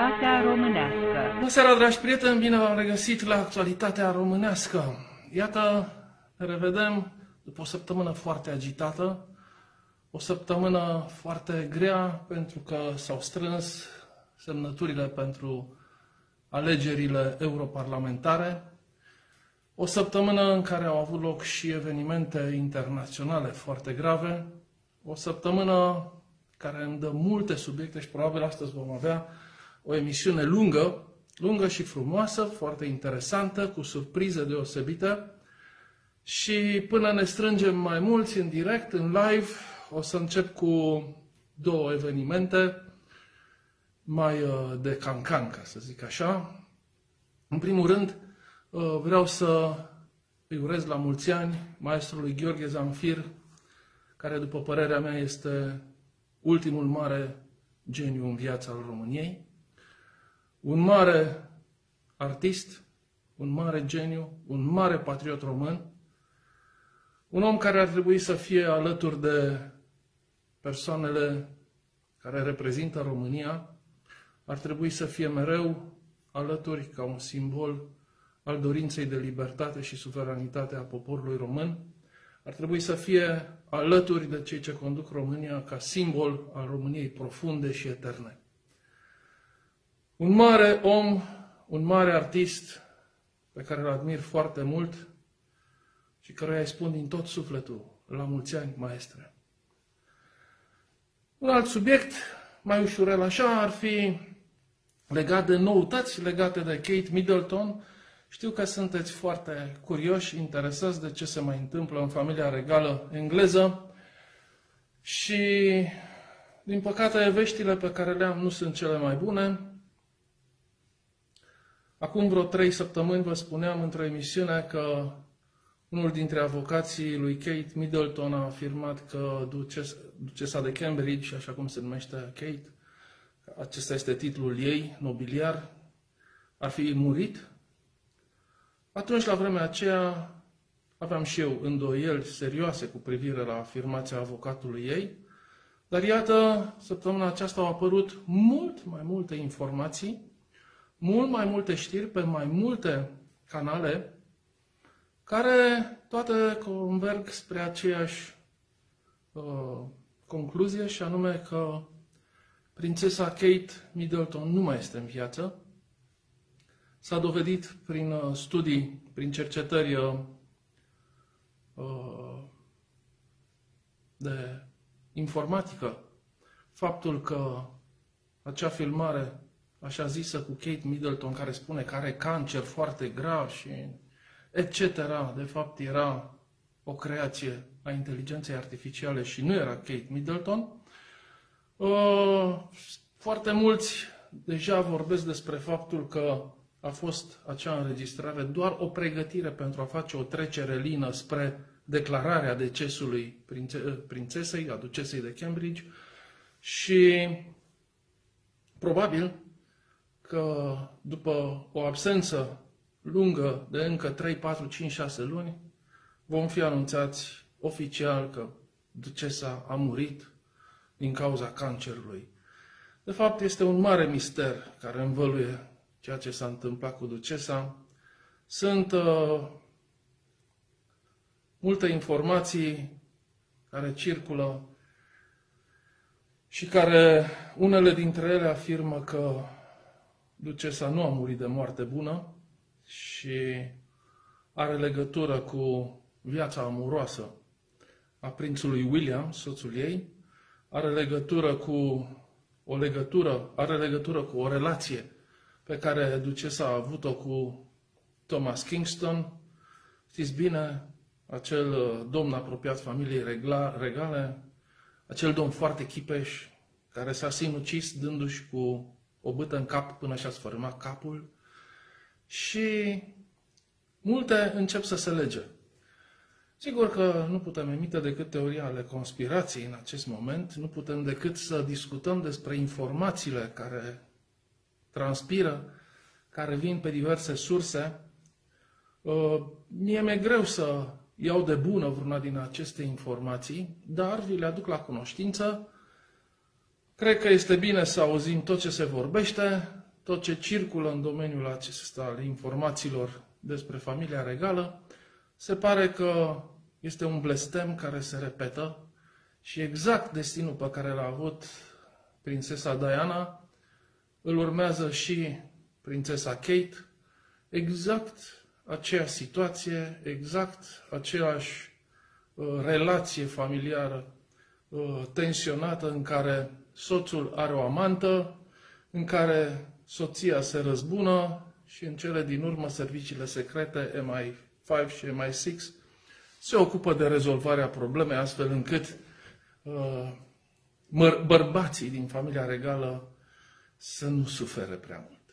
Actualitatea românească. Bună seara, dragi prieteni! Bine v-am regăsit la Actualitatea românească. Iată, ne revedem după o săptămână foarte agitată, o săptămână foarte grea, pentru că s-au strâns semnăturile pentru alegerile europarlamentare, o săptămână în care au avut loc și evenimente internaționale foarte grave, o săptămână care îmi dă multe subiecte și probabil astăzi vom avea o emisiune lungă și frumoasă, foarte interesantă, cu surprize deosebite. Și până ne strângem mai mulți în direct, în live, o să încep cu două evenimente mai de cancan, ca să zic așa. În primul rând, vreau să îi urez la mulți ani maestrului Gheorghe Zamfir, care, după părerea mea, este ultimul mare geniu în viața al României. Un mare artist, un mare geniu, un mare patriot român, un om care ar trebui să fie alături de persoanele care reprezintă România, ar trebui să fie mereu alături ca un simbol al dorinței de libertate și suveranitate a poporului român, ar trebui să fie alături de cei ce conduc România ca simbol al României profunde și eterne. Un mare om, un mare artist pe care îl admir foarte mult și căruia îi spun din tot sufletul, la mulți ani, maestre. Un alt subiect, mai ușurel așa, ar fi legat de noutăți legate de Kate Middleton. Știu că sunteți foarte curioși, interesați de ce se mai întâmplă în familia regală engleză și, din păcate, veștile pe care le am nu sunt cele mai bune. Acum vreo 3 săptămâni vă spuneam într-o emisiune că unul dintre avocații lui Kate Middleton a afirmat că ducesa de Cambridge, așa cum se numește Kate, acesta este titlul ei nobiliar, ar fi murit. Atunci, la vremea aceea, aveam și eu îndoieli serioase cu privire la afirmația avocatului ei, dar iată, săptămâna aceasta au apărut mult mai multe informații, mult mai multe știri pe mai multe canale, care toate converg spre aceeași concluzie, și anume că prințesa Kate Middleton nu mai este în viață. S-a dovedit prin studii, prin cercetări de informatică, faptul că acea filmare, așa zisă, cu Kate Middleton, care spune că are cancer foarte grav și etc., de fapt era o creație a inteligenței artificiale și nu era Kate Middleton. Foarte mulți deja vorbesc despre faptul că a fost acea înregistrare doar o pregătire pentru a face o trecere lină spre declararea decesului prințesei, a ducesei de Cambridge, și probabil că după o absență lungă de încă 3, 4, 5, 6 luni, vom fi anunțați oficial că ducesa a murit din cauza cancerului. De fapt, este un mare mister care învăluie ceea ce s-a întâmplat cu ducesa. Sunt multe informații care circulă și care, unele dintre ele, afirmă că ducesa nu a murit de moarte bună și are legătură cu viața amuroasă a prințului William, soțul ei, are legătură cu o relație pe care ducesa a avut-o cu Thomas Kingston. Știți bine, acel domn apropiat familiei regale, acel domn foarte chipeș, care s-a sinucis dându-și cu o bâtă în cap până și-a sfărâmat capul. Și multe încep să se lege. Sigur că nu putem emite decât teorii ale conspirației în acest moment, nu putem decât să discutăm despre informațiile care transpiră, care vin pe diverse surse. Mie mi-e greu să iau de bună vreuna din aceste informații, dar vi le aduc la cunoștință. Cred că este bine să auzim tot ce se vorbește, tot ce circulă în domeniul acesta al informațiilor despre familia regală, se pare că este un blestem care se repetă și exact destinul pe care l-a avut prințesa Diana îl urmează și prințesa Kate, exact aceeași situație, exact aceeași relație familiară tensionată în care soțul are o amantă, în care soția se răzbună și în cele din urmă serviciile secrete MI5 și MI6 se ocupă de rezolvarea problemei astfel încât bărbații din familia regală să nu sufere prea mult.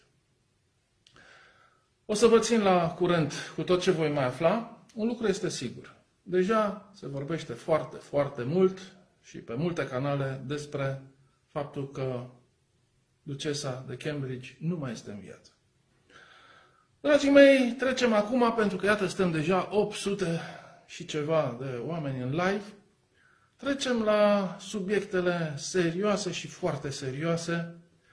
O să vă țin la curent cu tot ce voi mai afla. Un lucru este sigur. Deja se vorbește foarte, foarte mult și pe multe canale despre faptul că ducesa de Cambridge nu mai este în viață. Dragii mei, trecem acum, pentru că iată suntem deja 800 și ceva de oameni în live, trecem la subiectele serioase și foarte serioase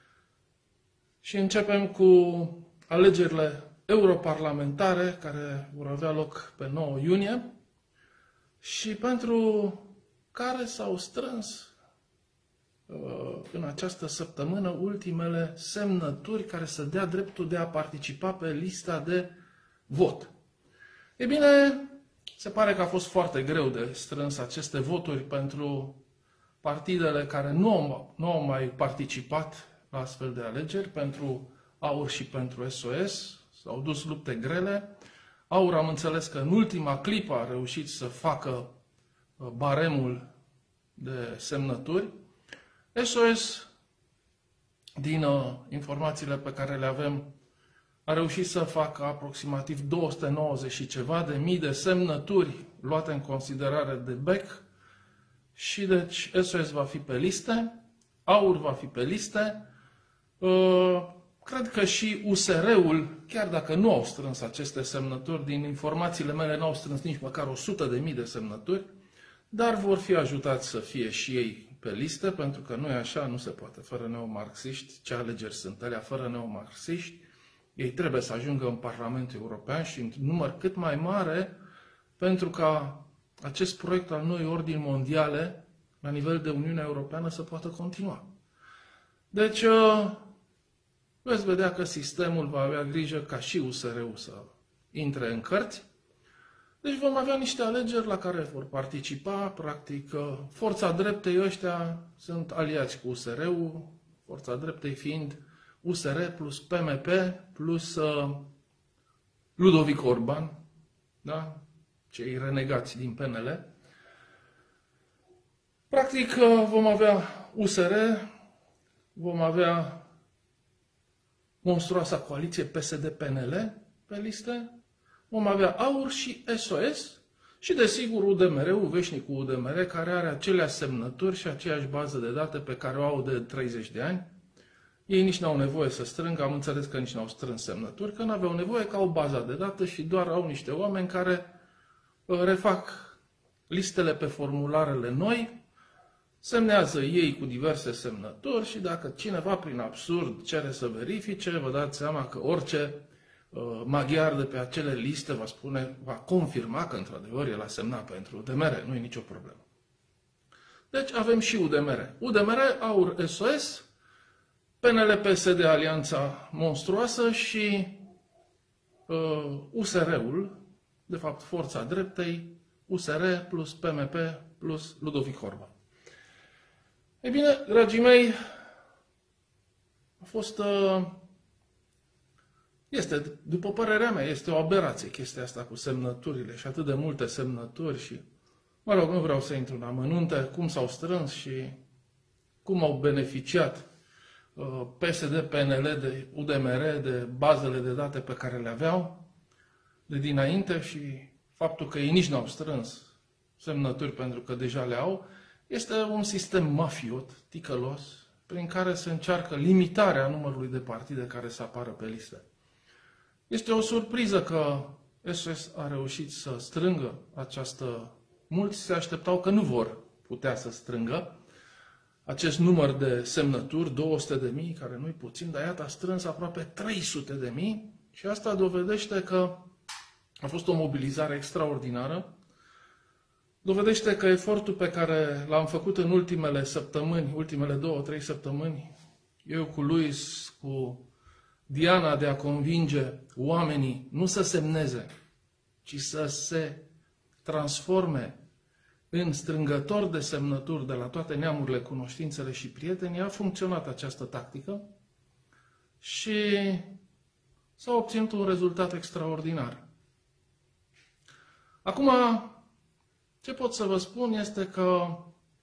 și începem cu alegerile europarlamentare care vor avea loc pe 9 iunie și pentru care s-au strâns în această săptămână ultimele semnături care să dea dreptul de a participa pe lista de vot. E bine, se pare că a fost foarte greu de strâns aceste voturi pentru partidele care nu au mai participat la astfel de alegeri, pentru AUR și pentru SOS. S-au dus lupte grele. AUR, am înțeles că în ultima clipă a reușit să facă baremul de semnături. SOS, din informațiile pe care le avem, a reușit să facă aproximativ 290 și ceva de mii de semnături luate în considerare de BEC și deci SOS va fi pe liste, AUR va fi pe liste. Cred că și USR-ul, chiar dacă nu au strâns aceste semnături, din informațiile mele n-au strâns nici măcar 100.000 de semnături, dar vor fi ajutați să fie și ei pe listă, pentru că nu e așa, nu se poate fără neomarxiști. Ce alegeri sunt alea fără neomarxiști? Ei trebuie să ajungă în Parlamentul European și în număr cât mai mare, pentru ca acest proiect al noii ordini mondiale, la nivel de Uniunea Europeană, să poată continua. Deci, veți vedea că sistemul va avea grijă ca și USR-ul să intre în cărți. Deci vom avea niște alegeri la care vor participa, practic, forța dreptei ăștia sunt aliați cu USR-ul, forța dreptei fiind USR plus PMP plus Ludovic Orban, da? Cei renegați din PNL. Practic vom avea USR, vom avea monstruoasa coaliție PSD-PNL pe liste, vom avea AUR și SOS și, desigur, UDMR-ul, veșnicul UDMR, care are aceleași semnături și aceeași bază de date pe care o au de 30 de ani. Ei nici n-au nevoie să strângă, am înțeles că nici n-au strâns semnături, că n-aveau nevoie, că au baza de date și doar au niște oameni care refac listele pe formularele noi, semnează ei cu diverse semnături și dacă cineva prin absurd cere să verifice, vă dați seama că orice maghiar de pe acele liste va confirma că într-adevăr el a semnat pentru UDMR, nu e nicio problemă. Deci avem și UDMR. UDMR, AUR, SOS, PNL-PSD, alianța monstruoasă și USR-ul, de fapt forța dreptei, USR plus PMP plus Ludovic Orban. Ei bine, dragii mei, a fost, după părerea mea, este o aberație chestia asta cu semnăturile și atât de multe semnături și, mă rog, nu vreau să intru în amănunte, cum s-au strâns și cum au beneficiat PSD, PNL, de UDMR, de bazele de date pe care le aveau de dinainte și faptul că ei nici n-au strâns semnături pentru că deja le au, este un sistem mafiot, ticălos, prin care se încearcă limitarea numărului de partide care să apară pe listă. Este o surpriză că SOS a reușit să strângă această... Mulți se așteptau că nu vor putea să strângă acest număr de semnături, 200.000, care nu-i puțin, dar iată a strâns aproape 300.000 și asta dovedește că a fost o mobilizare extraordinară. Dovedește că efortul pe care l-am făcut în ultimele săptămâni, ultimele 2-3 săptămâni, eu cu Luis, cu Diana, de a convinge oamenii nu să semneze, ci să se transforme în strângători de semnături de la toate neamurile, cunoștințele și prietenii, a funcționat această tactică și s-a obținut un rezultat extraordinar. Acum, ce pot să vă spun este că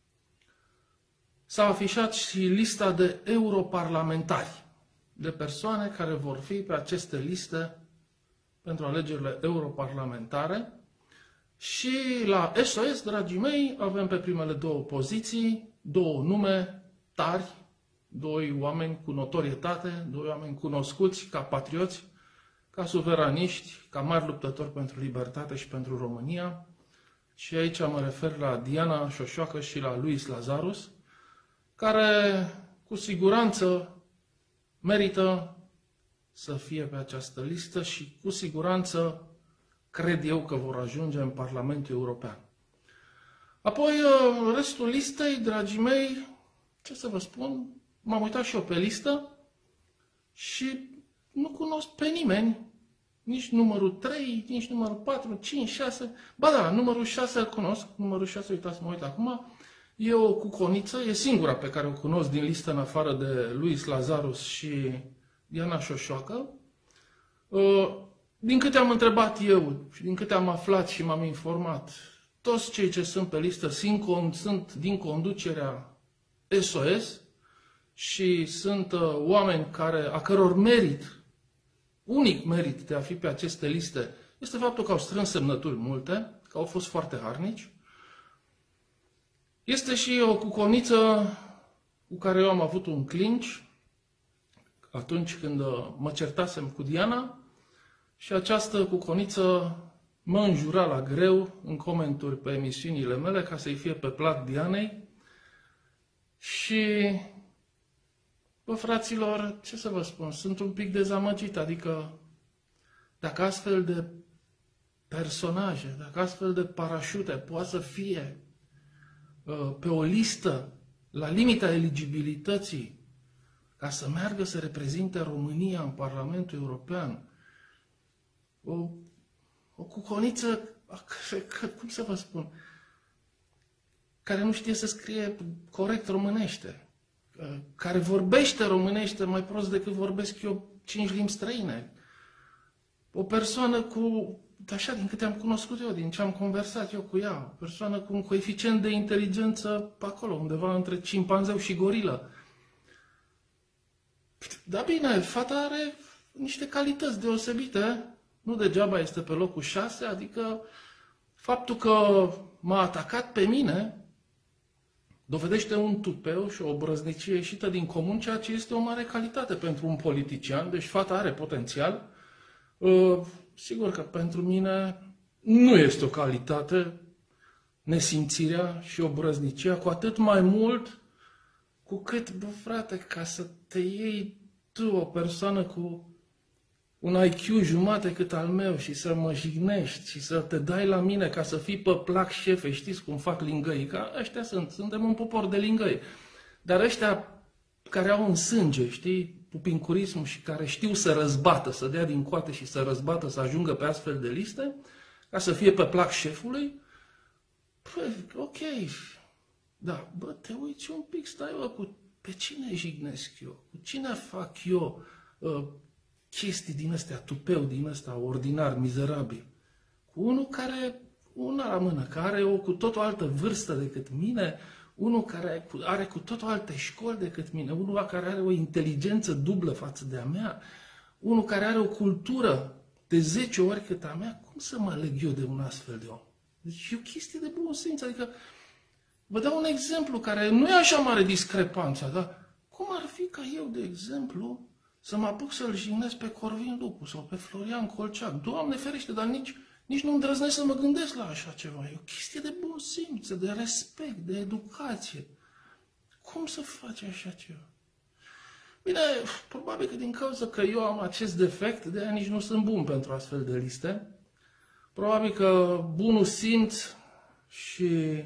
s-a afișat și lista de europarlamentari, de persoane care vor fi pe aceste liste pentru alegerile europarlamentare. Și la SOS, dragii mei, avem pe primele două poziții, două nume tari, doi oameni cu notorietate, doi oameni cunoscuți ca patrioți, ca suveraniști, ca mari luptători pentru libertate și pentru România. Și aici mă refer la Diana Șoșoacă și la Luis Lazarus, care cu siguranță merită să fie pe această listă și cu siguranță cred eu că vor ajunge în Parlamentul European. Apoi, restul listei, dragii mei, ce să vă spun, m-am uitat și eu pe listă și nu cunosc pe nimeni, nici numărul 3, nici numărul 4, 5, 6, ba da, numărul 6 îl cunosc, numărul 6, uitați, mă uit acum, e o cuconiță, e singura pe care o cunosc din listă în afară de Luis Lazarus și Diana Șoșoacă. Din câte am întrebat eu și din câte am aflat și m-am informat, toți cei ce sunt pe listă sunt din conducerea SOS și sunt oameni a căror merit, unic merit de a fi pe aceste liste, este faptul că au strâns semnături multe, că au fost foarte harnici. Este și o cuconiță cu care eu am avut un clinch atunci când mă certasem cu Diana și această cuconiță mă înjura la greu în comenturi pe emisiunile mele ca să-i fie pe plac Dianei și, bă, fraților, ce să vă spun, sunt un pic dezamăgit, adică dacă astfel de personaje, dacă astfel de parașute poate să fie pe o listă la limita eligibilității ca să meargă să reprezinte România în Parlamentul European, o cuconiță, cum să vă spun, care nu știe să scrie corect românește, care vorbește românește mai prost decât vorbesc eu 5 limbi străine. O persoană cu, așa din câte am cunoscut eu, din ce am conversat eu cu ea, o persoană cu un coeficient de inteligență pe acolo, undeva între cimpanzeu și gorilă. Da bine, fata are niște calități deosebite, nu degeaba este pe locul 6, adică faptul că m-a atacat pe mine dovedește un tupeu și o obrăznicie ieșită din comun, ceea ce este o mare calitate pentru un politician, deci fata are potențial. Sigur că pentru mine nu este o calitate nesimțirea și obrăznicia, cu atât mai mult cu cât, bă, frate, ca să te iei tu, o persoană cu un IQ jumate cât al meu și să mă jignești și să te dai la mine ca să fii pe plac șefe, știți cum fac lingăii, că ăștia suntem un popor de lingăi. Dar ăștia care au în sânge, știi, pupincurismul și care știu să răzbată, să dea din coate și să răzbată, să ajungă pe astfel de liste, ca să fie pe plac șefului, păi, ok, da, bă, te uiți un pic, stai, bă, pe cine jignesc eu? Cu cine fac eu chestii din astea, tupeu din ăsta, ordinar, mizerabil? Cu unul care, una la mână, care are o cu tot o altă vârstă decât mine, unul care are cu tot o alte școli decât mine, unul care are o inteligență dublă față de a mea, unul care are o cultură de 10 ori cât a mea, cum să mă leg eu de un astfel de om? Deci e o chestie de bun simț, adică vă dau un exemplu care nu e așa mare discrepanța, dar cum ar fi ca eu, de exemplu, să mă apuc să-l jignesc pe Corvin Lupu sau pe Florian Colceac? Doamne ferește, dar nici nu îndrăznesc să mă gândesc la așa ceva. E o chestie de bun simț, de respect, de educație. Cum să faci așa ceva? Bine, probabil că din cauza că eu am acest defect, de aia nici nu sunt bun pentru astfel de liste. Probabil că bunul simț și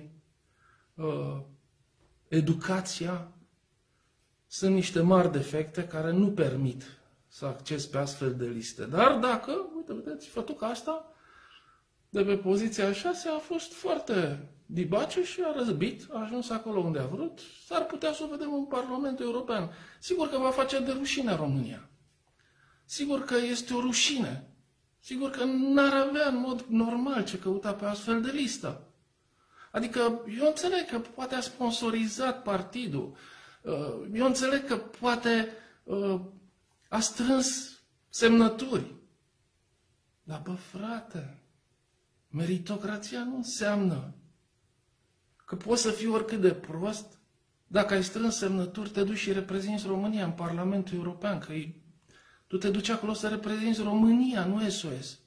educația sunt niște mari defecte care nu permit să acces pe astfel de liste. Dar dacă, uite, vedeți, fătuca asta, de pe poziția 6 a fost foarte dibace și a răzbit, a ajuns acolo unde a vrut, s-ar putea să o vedem în Parlamentul European. Sigur că va face de rușine România. Sigur că este o rușine. Sigur că n-ar avea în mod normal ce căuta pe astfel de listă. Adică eu înțeleg că poate a sponsorizat partidul, eu înțeleg că poate a strâns semnături. Dar bă, frate, meritocrația nu înseamnă că poți să fii oricât de prost. Dacă ai strâns semnături, te duci și reprezinți România în Parlamentul European, că tu te duci acolo să reprezinți România, nu SOS.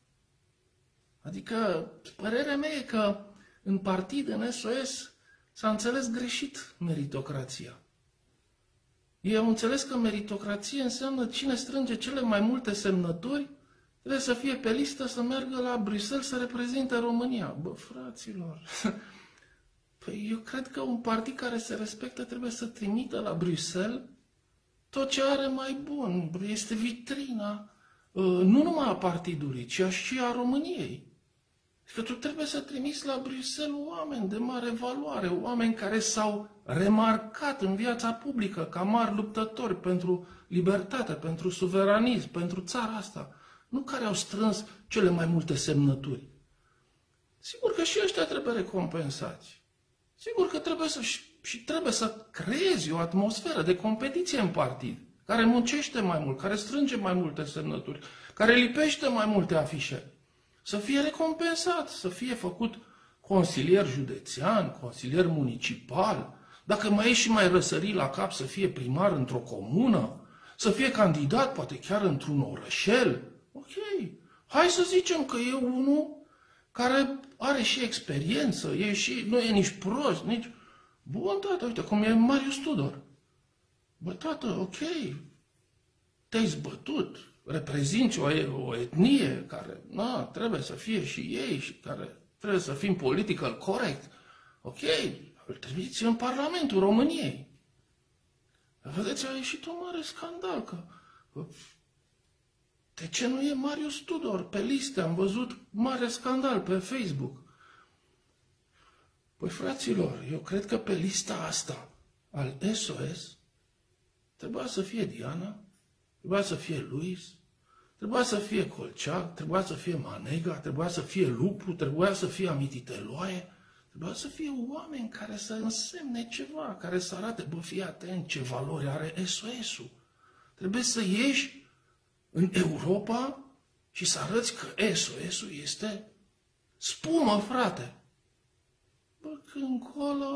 Adică, părerea mea e că în partid, în SOS, s-a înțeles greșit meritocrația. Ei au înțeles că meritocrație înseamnă cine strânge cele mai multe semnături, trebuie să fie pe listă să meargă la Bruxelles să reprezinte România. Bă, fraților, păi eu cred că un partid care se respectă trebuie să trimită la Bruxelles tot ce are mai bun. Este vitrina nu numai a partidului, ci și a României. Că tu trebuie să trimiți la Bruxelles oameni de mare valoare, oameni care s-au remarcat în viața publică ca mari luptători pentru libertate, pentru suveranism, pentru țara asta. Nu care au strâns cele mai multe semnături. Sigur că și ăștia trebuie recompensați. Sigur că trebuie să creezi o atmosferă de competiție în partid, care muncește mai mult, care strânge mai multe semnături, care lipește mai multe afișe. Să fie recompensat, să fie făcut consilier județean, consilier municipal, dacă mai e și mai răsărit la cap să fie primar într-o comună, să fie candidat poate chiar într-un orășel. Ok, hai să zicem că e unul care are și experiență, nu e nici prost, nici... Bun, tată, uite cum e Marius Tudor. Bă, tată, ok, te-ai zbătut, reprezinți o etnie care trebuie să fie și ei și care trebuie să fim political correct. Ok, îl trimiți în Parlamentul României. Vedeți, a ieșit un mare scandal că... De ce nu e Marius Tudor pe liste? Am văzut mare scandal pe Facebook. Păi, fraților, eu cred că pe lista asta al SOS trebuia să fie Diana, trebuia să fie Luis, trebuia să fie Colceac, trebuia să fie Manega, trebuia să fie Lupu, trebuia să fie Amititeloae, trebuia să fie oameni care să însemne ceva, care să arate, bă, fii atent ce valori are SOS-ul. Trebuie să ieși în Europa și să arăți că SOS-ul este spumă, frate. Bă, când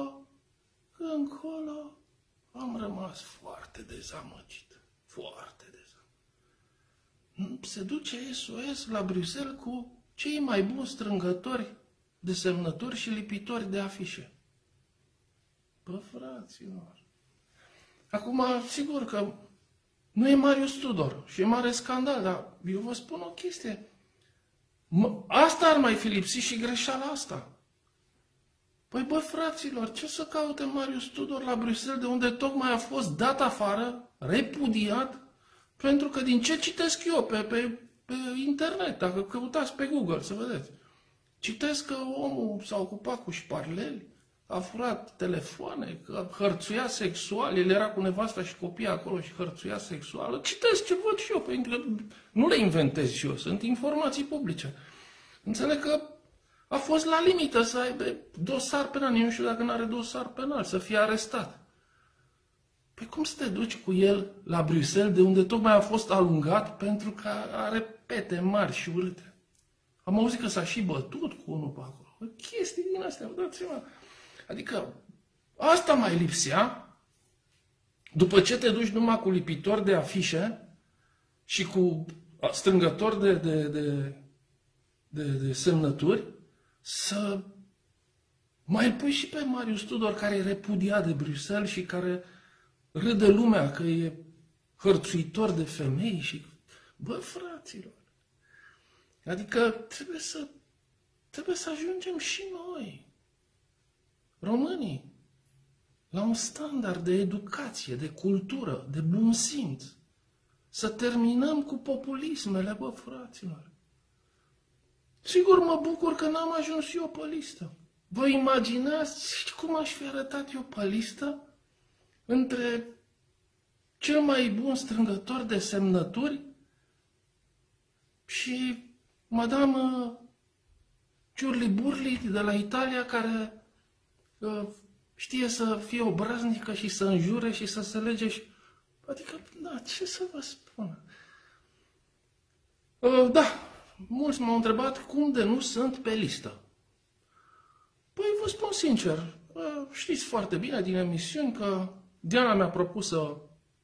colo, am rămas foarte dezamăgit. Foarte dezamăgit. Se duce SOS la Bruxelles cu cei mai buni strângători de semnături și lipitori de afișe. Bă, fraților. Acum, sigur că nu e Marius Tudor și e mare scandal, dar eu vă spun o chestie. Asta ar mai fi lipsit și greșeala asta. Păi, bă, fraților, ce să caute Marius Tudor la Bruxelles, de unde tocmai a fost dat afară, repudiat, pentru că din ce citesc eu pe internet, dacă căutați pe Google să vedeți, citesc că omul s-a ocupat cu șparleli, a furat telefoane, că hărțuia sexual, el era cu nevasta și copiii acolo și hărțuia sexual. Citesc ce văd și eu, pentru că nu le inventez și eu, sunt informații publice. Înțeleg că a fost la limită să aibă dosar penal, eu nu știu dacă nu are dosar penal, să fie arestat. Păi cum să te duci cu el la Bruxelles, de unde tocmai a fost alungat pentru că are pete mari și urâte? Am auzit că s-a și bătut cu unul pe acolo. Chestii din astea, vă dați seama. Adică asta mai lipsea, după ce te duci numai cu lipitori de afișe și cu strângători de semnături, să Mai îl pui și pe Marius Tudor, care e repudiat de Bruxelles și care râde lumea că e hărțuitor de femei și... Bă, fraților, adică trebuie să ajungem și noi, românii, la un standard de educație, de cultură, de bun simț. Să terminăm cu populismele, bă, fraților. Sigur mă bucur că n-am ajuns eu pe listă. Vă imaginați cum aș fi arătat eu pe listă între cel mai bun strângător de semnături și Madame Ciurli-Burli de la Italia, care știe să fie obraznică și să înjure și să se lege și... Adică, da, ce să vă spun? Da, mulți m-au întrebat cum de nu sunt pe listă. Păi vă spun sincer, știți foarte bine din emisiuni că Diana mi-a propus să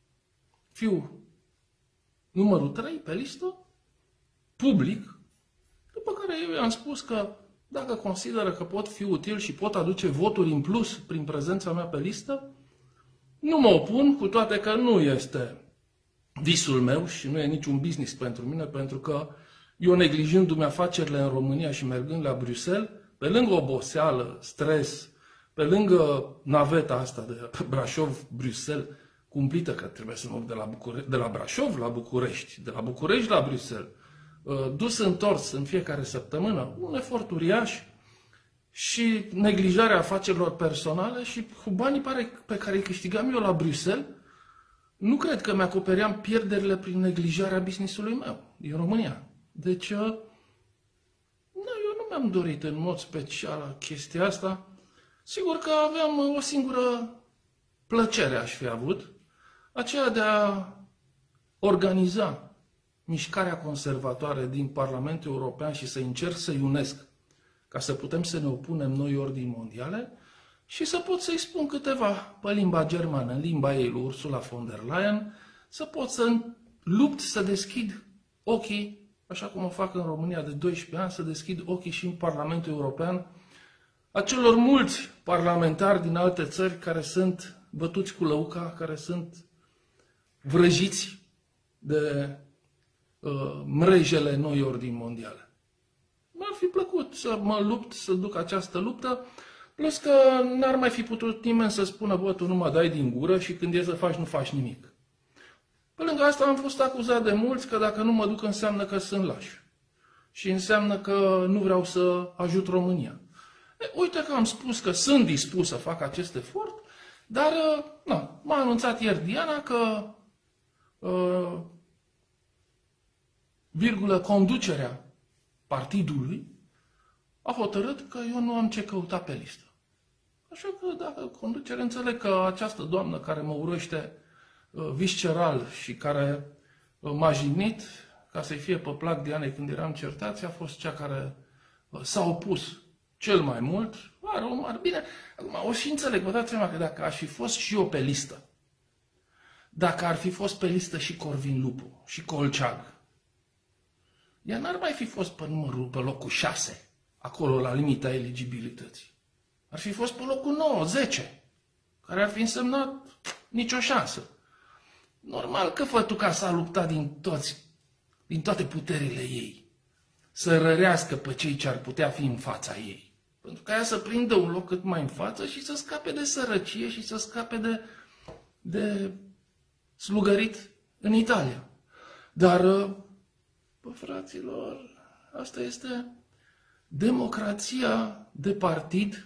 fiu numărul 3 pe listă, public, după care eu i-am spus că dacă consideră că pot fi util și pot aduce voturi în plus prin prezența mea pe listă, nu mă opun, cu toate că nu este visul meu și nu e niciun business pentru mine, pentru că eu, neglijându-mi afacerile în România și mergând la Bruxelles, pe lângă oboseală, stres, pe lângă naveta asta de Brașov-Bruxelles, cumplită, că trebuie să mă duc de la Brașov la București, de la București la Bruxelles, dus întors în fiecare săptămână, un efort uriaș și neglijarea afacerilor personale și cu banii pe care îi câștigam eu la Bruxelles, nu cred că mi-acopeream pierderile prin neglijarea business-ului meu din România. Deci, eu nu mi-am dorit în mod special chestia asta. Sigur că aveam o singură plăcere aș fi avut, aceea de a organiza mișcarea conservatoare din Parlamentul European și să încerc să-i unesc ca să putem să ne opunem noi ordini mondiale și să pot să-i spun câteva pe limba germană, în limba ei, lui Ursula von der Leyen, să pot să lupt să deschid ochii, așa cum o fac în România de 12 ani, să deschid ochii și în Parlamentul European a celor mulți parlamentari din alte țări care sunt bătuți cu lăuca, care sunt vrăjiți de mrejele noi ordini mondiale. Mi-ar fi plăcut să mă lupt, să duc această luptă, plus că n-ar mai fi putut nimeni să spună, bă, tu nu mă dai din gură și când e să faci, nu faci nimic. Pe lângă asta am fost acuzat de mulți că dacă nu mă duc înseamnă că sunt laș. Și înseamnă că nu vreau să ajut România. Uite că am spus că sunt dispus să fac acest efort, dar m-a anunțat ieri Diana că conducerea partidului a hotărât că eu nu am ce căuta pe listă. Așa că dacă conducerea, înțeleg că această doamnă care mă urăște visceral și care m-a jignit ca să-i fie pe plac Dianei când eram certați, a fost cea care s-a opus cel mai mult. Bine, acum o și înțeleg, vă dați seama că dacă aș fi fost și eu pe listă, dacă ar fi fost pe listă și Corvin Lupu și Colceag, ea n-ar mai fi fost pe locul 6, acolo la limita eligibilității. Ar fi fost pe locul 9, 10, care ar fi însemnat nicio șansă. Normal că Fătuca s-a luptat din toate puterile ei să rărească pe cei ce ar putea fi în fața ei. Pentru ca ea să prindă un loc cât mai în față și să scape de sărăcie și să scape de slugărit în Italia. Dar, bă, fraților, asta este democrația de partid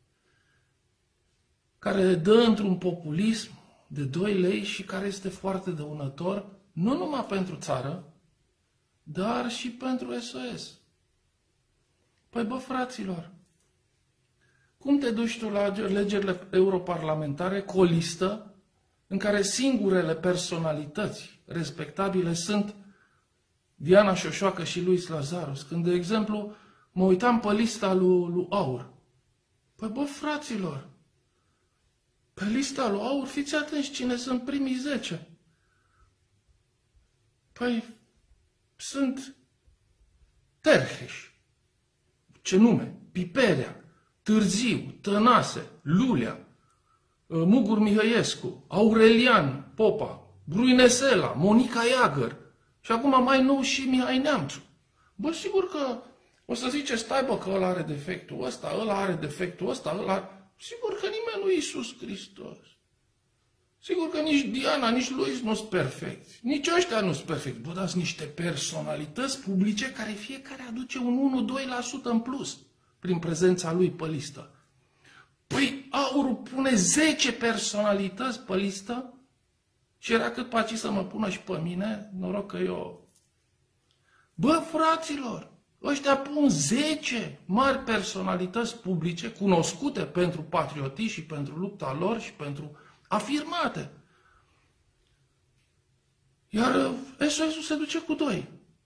care dă într-un populism de 2 lei și care este foarte dăunător, nu numai pentru țară, dar și pentru SOS. Păi, bă, fraților, cum te duci tu la alegerile europarlamentare cu o listă în care singurele personalități respectabile sunt Diana Șoșoacă și Luis Lazarus, când, de exemplu, mă uitam pe lista lui Aur. Păi, bă, fraților, pe lista lui Aur, fiți atenți cine sunt primii 10. Păi, sunt Terheș, ce nume, Piperea, Târziu, Tănase, Lulea, Mugur Mihăiescu, Aurelian Popa, Bruinesela, Monica Iagăr și acum mai nou și Mihai Neamțu. Bă, sigur că o să zice, stai bă că ăla are defectul ăsta, ăla are defectul ăsta, ăla... Sigur că nimeni nu e Iisus Hristos. Sigur că nici Diana, nici Luis nu sunt perfecți. Nici ăștia nu sunt perfecți. Bă, dați niște personalități publice care fiecare aduce un 1-2% în plus prin prezența lui pe listă. Păi, Aurul pune 10 personalități pe listă și era cât paci să mă pună și pe mine, noroc că eu... Bă, fraților, ăștia pun 10 mari personalități publice cunoscute pentru patriotism și pentru lupta lor și pentru afirmate. Iar SOS-ul se duce cu 2.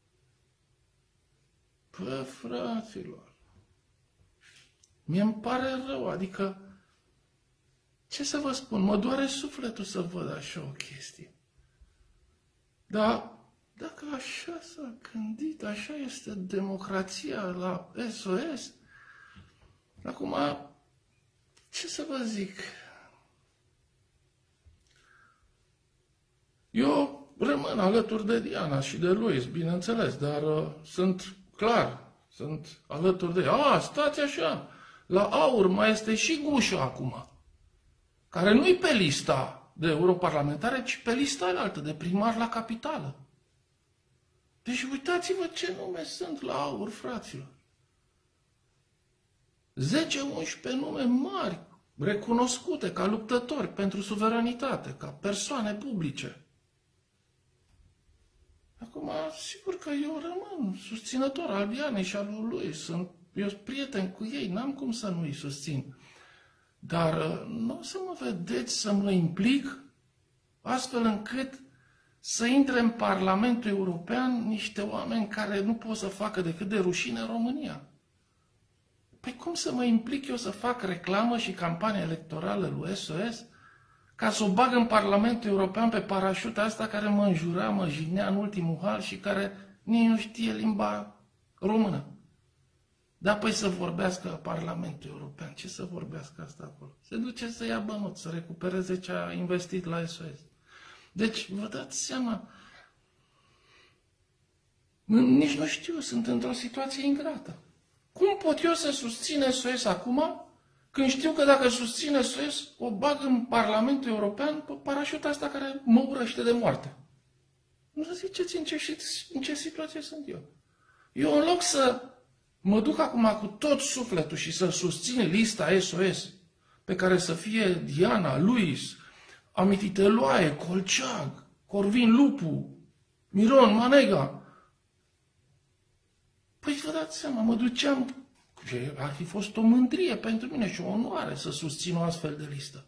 Bă, fraților, mie îmi pare rău, adică, ce să vă spun, mă doare sufletul să văd așa o chestie. Dar dacă așa s-a gândit, așa este democrația la SOS, acum, ce să vă zic? Eu rămân alături de Diana și de Luis, bineînțeles, dar sunt alături de ei. Stați așa, la Aur mai este și Gușa acum, care nu-i pe lista de europarlamentare, ci pe lista altă de primar la capitală. Deci uitați-vă ce nume sunt la Aur, fraților. 10-11 nume mari, recunoscute ca luptători pentru suveranitate, ca persoane publice. Acum, sigur că eu rămân susținător al Dianei și al lui. Eu sunt prieten cu ei, n-am cum să nu îi susțin. Dar nu o să mă vedeți să mă implic astfel încât să intre în Parlamentul European niște oameni care nu pot să facă decât de rușine în România. Păi cum să mă implic eu să fac reclamă și campanie electorală lui SOS ca să o bag în Parlamentul European pe parașuta asta care mă înjura, mă jignea în ultimul hal și care nici nu știe limba română? Da, păi să vorbească la Parlamentul European. Ce să vorbească asta acolo? Se duce să ia bănuți, să recupereze ce a investit la SOS. Deci, vă dați seama, nici nu știu, sunt într-o situație ingrată. Cum pot eu să susțin SOS acum, când știu că dacă susțin SOS, o bag în Parlamentul European pe parașuta asta care mă urăște de moarte? Nu să ziceți în ce situație sunt eu. Eu, în loc să mă duc acum cu tot sufletul și să susțin lista SOS, pe care să fie Diana, Luis, Amititeloae, Colceag, Corvin Lupu, Miron Manega. Păi vă dați seama, mă duceam, ar fi fost o mândrie pentru mine și o onoare să susțin o astfel de listă.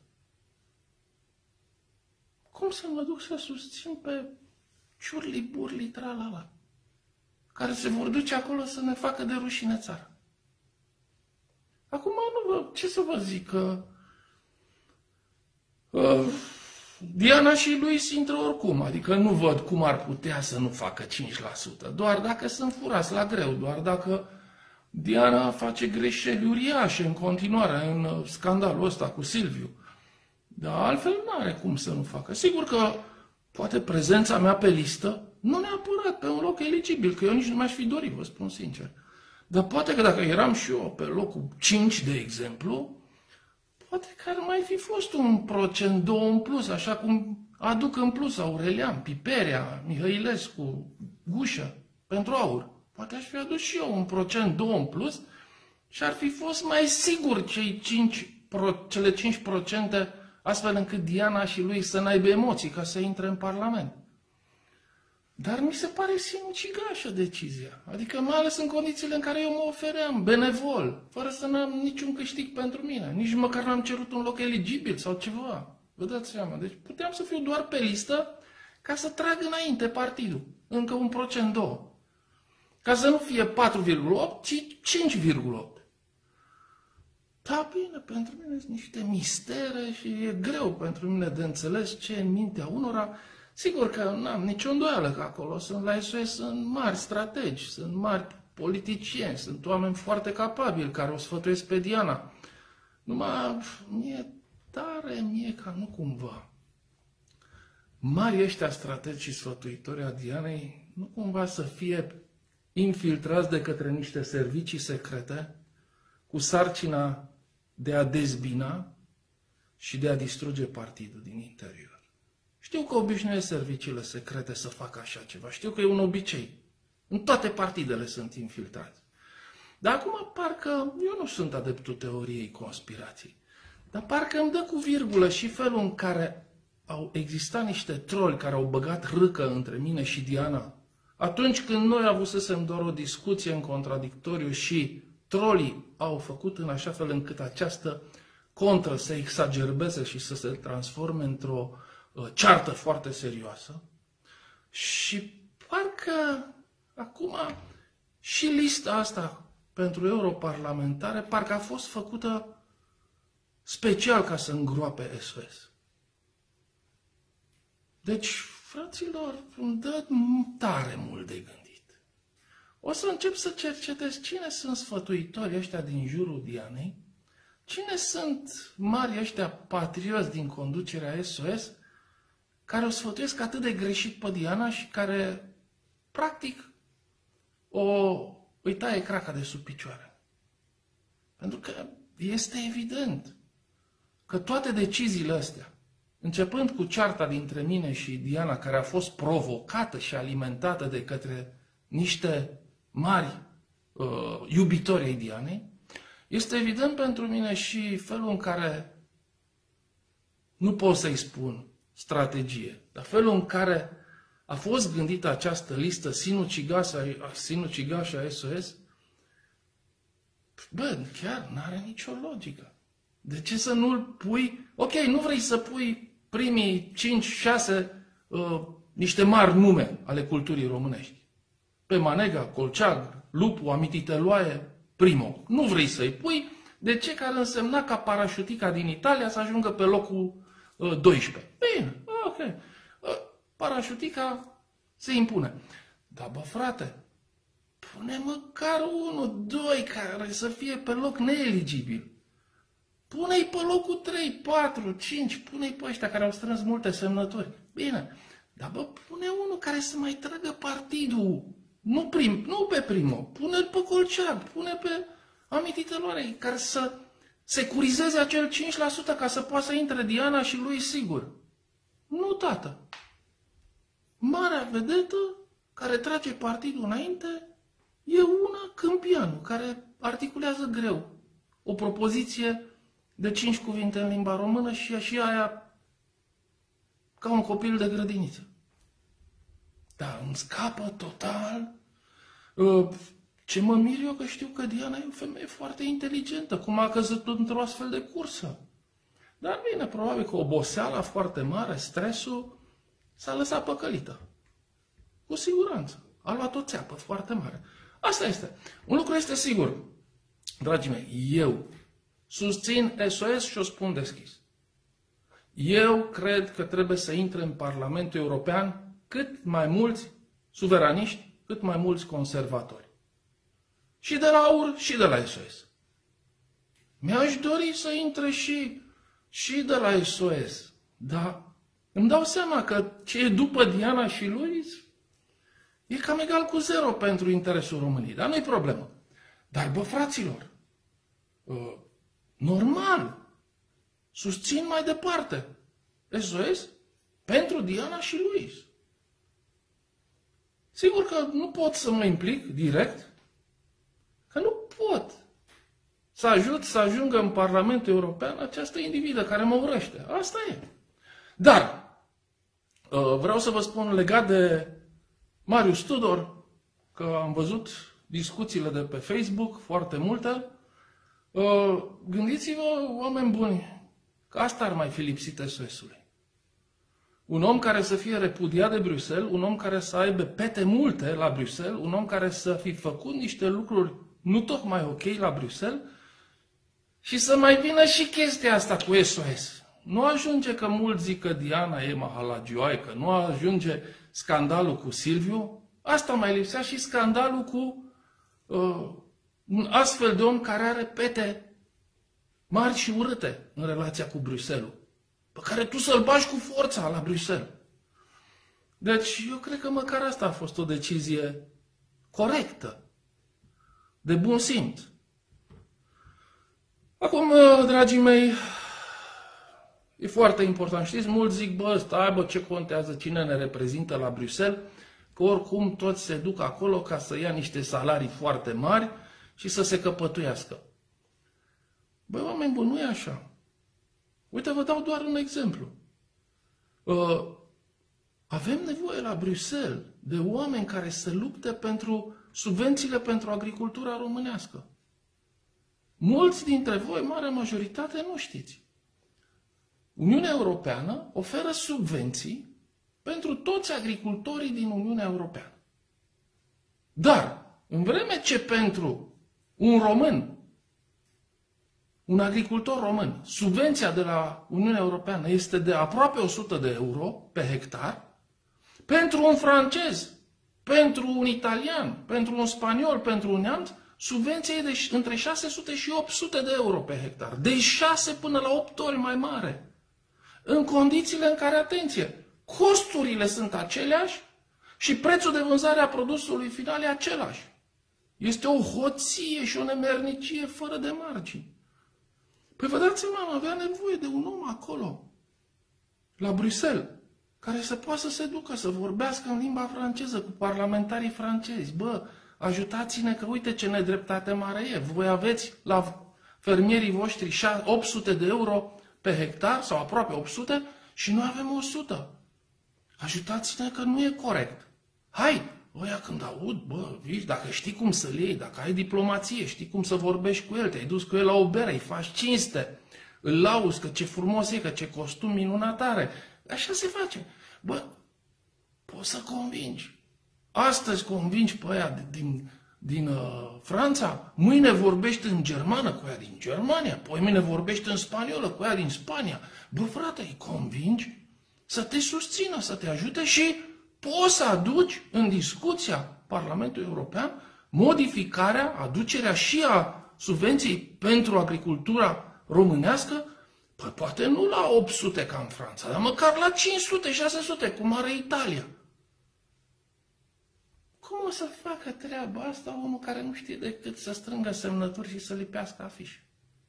Cum să mă duc să susțin pe ciurli-burli tralala, care se vor duce acolo să ne facă de rușine țara? Acum, ce să vă zic, Diana și Luis intră oricum, adică nu văd cum ar putea să nu facă 5%, doar dacă sunt furați la greu, doar dacă Diana face greșeli uriașe în continuare în scandalul ăsta cu Silviu. Dar altfel nu are cum să nu facă. Sigur că poate prezența mea pe listă, nu neapărat pe un loc eligibil, că eu nici nu mi-aș fi dorit, vă spun sincer. Dar poate că dacă eram și eu pe locul 5, de exemplu, poate că ar mai fi fost 1%, 2% în plus, așa cum aduc în plus Aurelian, Piperea, Mihăilescu, Gușă, pentru Aur. Poate aș fi adus și eu 1%, 2% în plus și ar fi fost mai sigur cele 5%, astfel încât Diana și lui să n-aibă emoții ca să intre în Parlament. Dar mi se pare sinucigașă decizia. Adică mai ales în condițiile în care eu mă ofeream benevol, fără să n-am niciun câștig pentru mine. Nici măcar n-am cerut un loc eligibil sau ceva. Vă dați seama. Deci puteam să fiu doar pe listă ca să trag înainte partidul. Încă 1%, 2%. Ca să nu fie 4,8, ci 5,8. Da, bine, pentru mine sunt niște mistere și e greu pentru mine de înțeles ce e în mintea unora. Sigur că n-am nicio îndoială că acolo sunt la SOS, sunt mari strategi, sunt mari politicieni, sunt oameni foarte capabili care o sfătuiesc pe Diana. Numai mie ca nu cumva. Mari ăștia strategi și sfătuitori a Dianei nu cumva să fie infiltrați de către niște servicii secrete cu sarcina de a dezbina și de a distruge partidul din interior. Știu că obișnuiesc serviciile secrete să facă așa ceva. Știu că e un obicei. În toate partidele sunt infiltrați. Dar acum parcă, eu nu sunt adeptul teoriei conspirației, dar parcă îmi dă cu virgulă și felul în care au existat niște troli care au băgat râcă între mine și Diana. Atunci când noi avusesem doar o discuție în contradictoriu și trolii au făcut în așa fel încât această contră să exagerbeze și să se transforme într-o ceartă foarte serioasă. Și parcă acum și lista asta pentru europarlamentare parcă a fost făcută special ca să îngroape SOS. Deci, fraților, îmi dă tare mult de gândit. O să încep să cercetez cine sunt sfătuitorii ăștia din jurul Dianei, cine sunt mari ăștia patrioți din conducerea SOS, care o sfătuiesc atât de greșit pe Diana și care, practic, îi taie craca de sub picioare. Pentru că este evident că toate deciziile astea, începând cu cearta dintre mine și Diana, care a fost provocată și alimentată de către niște mari iubitori ai Dianei, este evident pentru mine și felul în care, nu pot să-i spun strategie, dar felul în care a fost gândită această listă sinucigașă a SOS, bă, chiar n-are nicio logică. De ce să nu-l pui? Ok, nu vrei să pui primii 5-6 niște mari nume ale culturii românești. Pe Manega, Colceag, Lupu, Amititeloae, Primo. Nu vrei să-i pui. De ce? Care însemna ca Parașutica din Italia să ajungă pe locul 12. Bine, ok. Parașutica se impune. Dar, bă, frate, pune măcar 1-2 care să fie pe loc neeligibil. Pune-i pe locul 3, 4, 5, pune-i pe ăștia care au strâns multe semnături. Bine, dar bă, pune unul care să mai tragă partidul. Nu pe Primo, pune-l pe Colceag, pune pe Amititeloare, care să securizeze acel 5% ca să poată să intre Diana și lui sigur. Nu, tată. Marea vedetă care trage partidul înainte e una Câmpianu, care articulează greu o propoziție de 5 cuvinte în limba română și aia ca un copil de grădiniță. Dar îmi scapă total. Ce mă mir eu că știu că Diana e o femeie foarte inteligentă, cum a căzut într-o astfel de cursă. Dar bine, probabil că oboseala foarte mare, stresul, s-a lăsat păcălită. Cu siguranță. A luat o țeapă foarte mare. Asta este. Un lucru este sigur. Dragii mei, eu susțin SOS și o spun deschis. Eu cred că trebuie să intre în Parlamentul European cât mai mulți suveraniști, cât mai mulți conservatori. Și de la AUR și de la SOS. Mi-aș dori să intre și de la SOS. Dar îmi dau seama că ce e după Diana și lui e cam egal cu 0 pentru interesul României. Dar nu-i problemă. Dar, bă, fraților, normal, susțin mai departe SOS pentru Diana și Luis. Sigur că nu pot să mă implic direct, că nu pot să ajut să ajungă în Parlamentul European această individă care mă urăște. Asta e. Dar vreau să vă spun legat de Marius Tudor, că am văzut discuțiile de pe Facebook, foarte multe. Gândiți-vă, oameni buni, că asta ar mai fi lipsit SOS-ului. Un om care să fie repudiat de Bruxelles, un om care să aibă pete multe la Bruxelles, un om care să fi făcut niște lucruri nu tocmai ok la Bruxelles și să mai vină și chestia asta cu SOS. Nu ajunge că mulți zic că Diana e mahalagioaică, nu ajunge scandalul cu Silviu, asta mai lipsea și scandalul cu un astfel de om care are pete mari și urâte în relația cu Bruxelles, pe care tu să-l bagi cu forța la Bruxelles. Deci, eu cred că măcar asta a fost o decizie corectă, de bun simț. Acum, dragii mei, e foarte important. Știți, mulți zic, bă, stai, bă, ce contează cine ne reprezintă la Bruxelles, că oricum toți se duc acolo ca să ia niște salarii foarte mari și să se căpătuiască. Băi, oameni buni, nu e așa. Uite, vă dau doar un exemplu. Avem nevoie la Bruxelles de oameni care să lupte pentru subvențiile pentru agricultura românească. Mulți dintre voi, marea majoritate, nu știți. Uniunea Europeană oferă subvenții pentru toți agricultorii din Uniunea Europeană. Dar, în vreme ce pentru un român, un agricultor român, subvenția de la Uniunea Europeană este de aproape 100 de euro pe hectar, pentru un francez, pentru un italian, pentru un spaniol, pentru un neamț, subvenția e de între 600 și 800 de euro pe hectar. De 6 până la 8 ori mai mare. În condițiile în care, atenție, costurile sunt aceleași și prețul de vânzare a produsului final e același. Este o hoție și o nemernicie fără de margini. Păi vă dați seama, avea nevoie de un om acolo, la Bruxelles, care să poată să se ducă, să vorbească în limba franceză cu parlamentarii francezi. Bă, ajutați-ne că uite ce nedreptate mare e. Voi aveți la fermierii voștri 800 de euro pe hectar sau aproape 800 și noi avem 100. Ajutați-ne că nu e corect. Hai, ăia când aud, bă, vii, dacă știi cum să-l iei, dacă ai diplomație, știi cum să vorbești cu el, te-ai dus cu el la o bere, îi faci cinste, îl lauzi că ce frumos e, că ce costum minunat are. Așa se face. Bă, poți să convingi. Astăzi convingi pe aia din Franța, mâine vorbești în germană cu aia din Germania, poi mâine vorbești în spaniolă cu aia din Spania. Bă, frate, îi convingi să te susțină, să te ajute și poți să aduci în discuția Parlamentului European modificarea, aducerea și a subvenției pentru agricultura românească, păi poate nu la 800 ca în Franța, dar măcar la 500-600, cum are Italia. Cum o să facă treaba asta omul care nu știe decât să strângă semnături și să lipească afișe?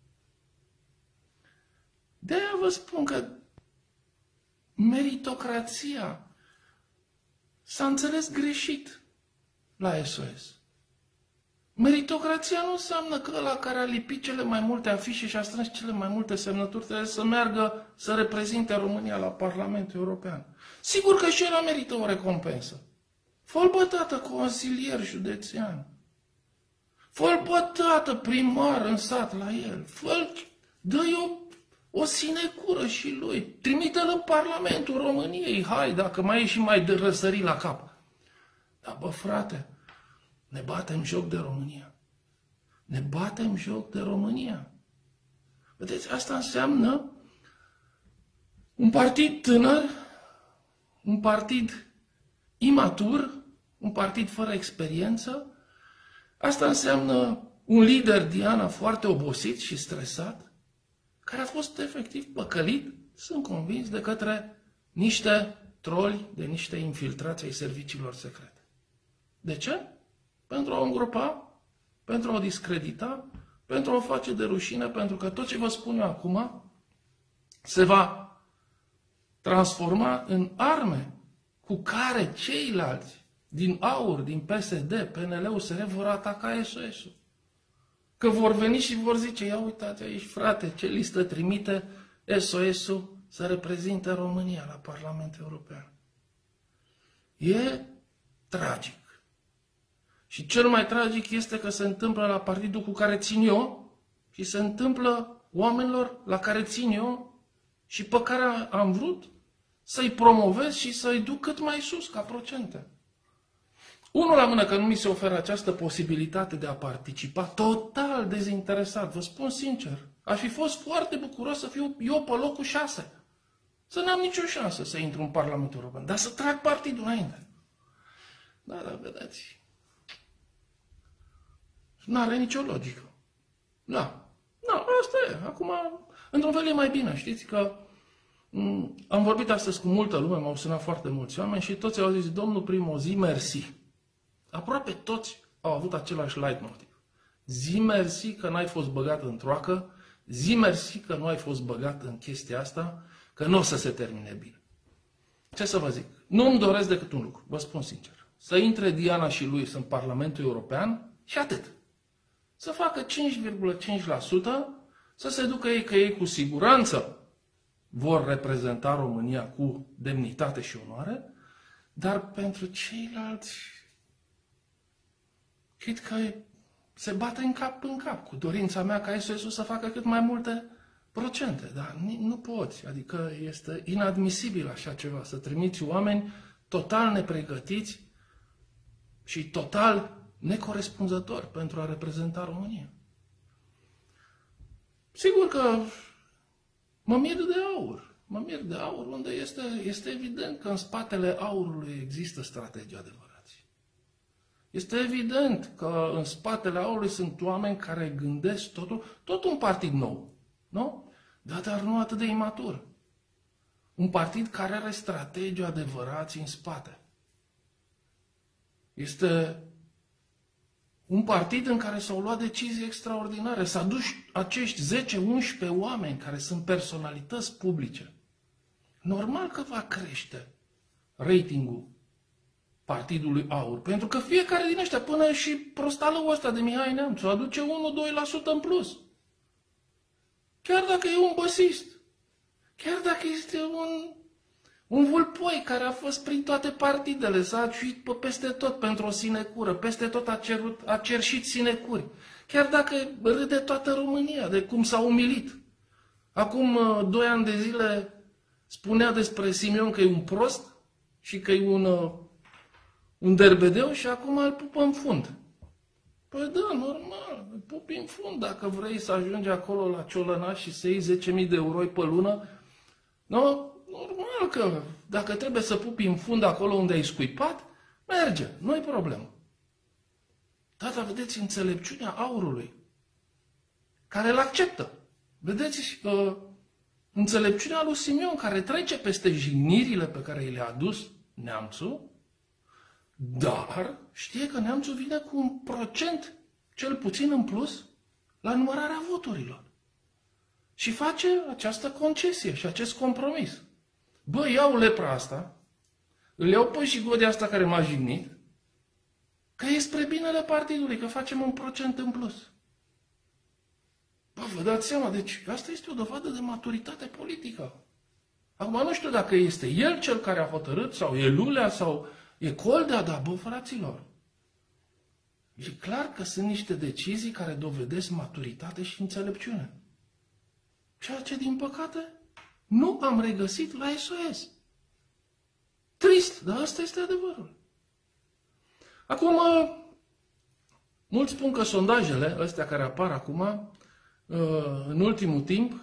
De-aia vă spun că meritocrația s-a înțeles greșit la SOS. Meritocrația nu înseamnă că ăla care a lipit cele mai multe afișe și a strâns cele mai multe semnături trebuie să meargă să reprezinte România la Parlamentul European. Sigur că și el merită o recompensă. Fă-l, bă, tată, consilier județean. Fă-l, bă, tată, primar în sat la el. Fă-l, dă-i o sinecură și lui. Trimite-l în Parlamentul României. Hai, dacă mai e și mai de răsări la cap. Dar, bă, frate, ne batem joc de România. Ne batem joc de România. Vedeți, asta înseamnă un partid tânăr, un partid imatur, un partid fără experiență. Asta înseamnă un lider, Diana, foarte obosit și stresat, care a fost efectiv păcălit, sunt convins, de către niște troli, de niște infiltrați ai serviciilor secrete. De ce? Pentru a o îngropa, pentru a o discredita, pentru a o face de rușine, pentru că tot ce vă spun eu acum se va transforma în arme cu care ceilalți din AUR, din PSD, PNL, USR vor ataca SOS-ul. Că vor veni și vor zice, ia uitați aici, frate, ce listă trimite SOS-ul să reprezinte România la Parlamentul European. E tragic. Și cel mai tragic este că se întâmplă la partidul cu care țin eu și se întâmplă oamenilor la care țin eu și pe care am vrut să-i promovez și să-i duc cât mai sus ca procente. Unul la mână că nu mi se oferă această posibilitate de a participa, total dezinteresat, vă spun sincer. Aș fi fost foarte bucuros să fiu eu pe locul 6. Să n-am nicio șansă să intru în Parlamentul European, dar să trag partidul înainte. Da, vedeți. N-are nicio logică. Da. Da, asta e. Acum, într-un fel e mai bine. Știți că am vorbit astăzi cu multă lume, m-au sunat foarte mulți oameni și toți au zis, domnul primul, zi mersi. Aproape toți au avut același leitmotiv. Zi mersi că n-ai fost băgat în troacă, zi mersi că nu ai fost băgat în chestia asta, că nu o să se termine bine. Ce să vă zic? Nu îmi doresc decât un lucru, vă spun sincer. Să intre Diana și Luis în Parlamentul European și atât. Să facă 5,5%, să se ducă ei că ei cu siguranță vor reprezenta România cu demnitate și onoare, dar pentru ceilalți, cred că se bate în cap cu dorința mea ca SOS-ul să facă cât mai multe procente, dar nu poți, adică este inadmisibil așa ceva, să trimiți oameni total nepregătiți și total necorespunzători pentru a reprezenta România. Sigur că mă mir de aur. Mă mir de aur unde este evident că în spatele aurului există strategii adevărați. Este evident că în spatele aurului sunt oameni care gândesc tot un partid nou. Nu? Dar nu atât de imatur. Un partid care are strategii adevărați în spate. Este un partid în care s-au luat decizii extraordinare. S-a dus acești 10-11 oameni care sunt personalități publice. Normal că va crește ratingul Partidului Aur. Pentru că fiecare din ăștia, până și prostalul ăsta de Mihai Neamțu, aduce 1-2% în plus. Chiar dacă e un băsist. Chiar dacă este un vulpoi care a fost prin toate partidele, s-a aciuit peste tot pentru o sinecură, peste tot a cerșit sinecuri. Chiar dacă râde toată România de cum s-a umilit. Acum 2 ani de zile spunea despre Simion că e un prost și că e un derbedeu și acum îl pupă în fund. Păi da, normal, îl pupi în fund dacă vrei să ajungi acolo la Ciolănaș și să iei 10.000 de euro pe lună. Nu? Normal că dacă trebuie să pupi în fund acolo unde ai scuipat, merge, nu-i problemă. Dar vedeți înțelepciunea aurului, care îl acceptă. Vedeți înțelepciunea lui Simion, care trece peste jignirile pe care i le-a adus Neamțu, dar știe că Neamțu vine cu un procent, cel puțin în plus, la numărarea voturilor. Și face această concesie și acest compromis. Bă, iau lepra asta, îl iau pe jigodia asta care m-a jignit, că e spre binele partidului, că facem un procent în plus. Bă, vă dați seama, deci asta este o dovadă de maturitate politică. Acum nu știu dacă este el cel care a hotărât, sau e Lulea, sau e Coldea, dar bă, fraților, e clar că sunt niște decizii care dovedesc maturitate și înțelepciune. Ceea ce, din păcate, nu am regăsit la SOS. Trist, dar asta este adevărul. Acum, mulți spun că sondajele astea care apar acum, în ultimul timp,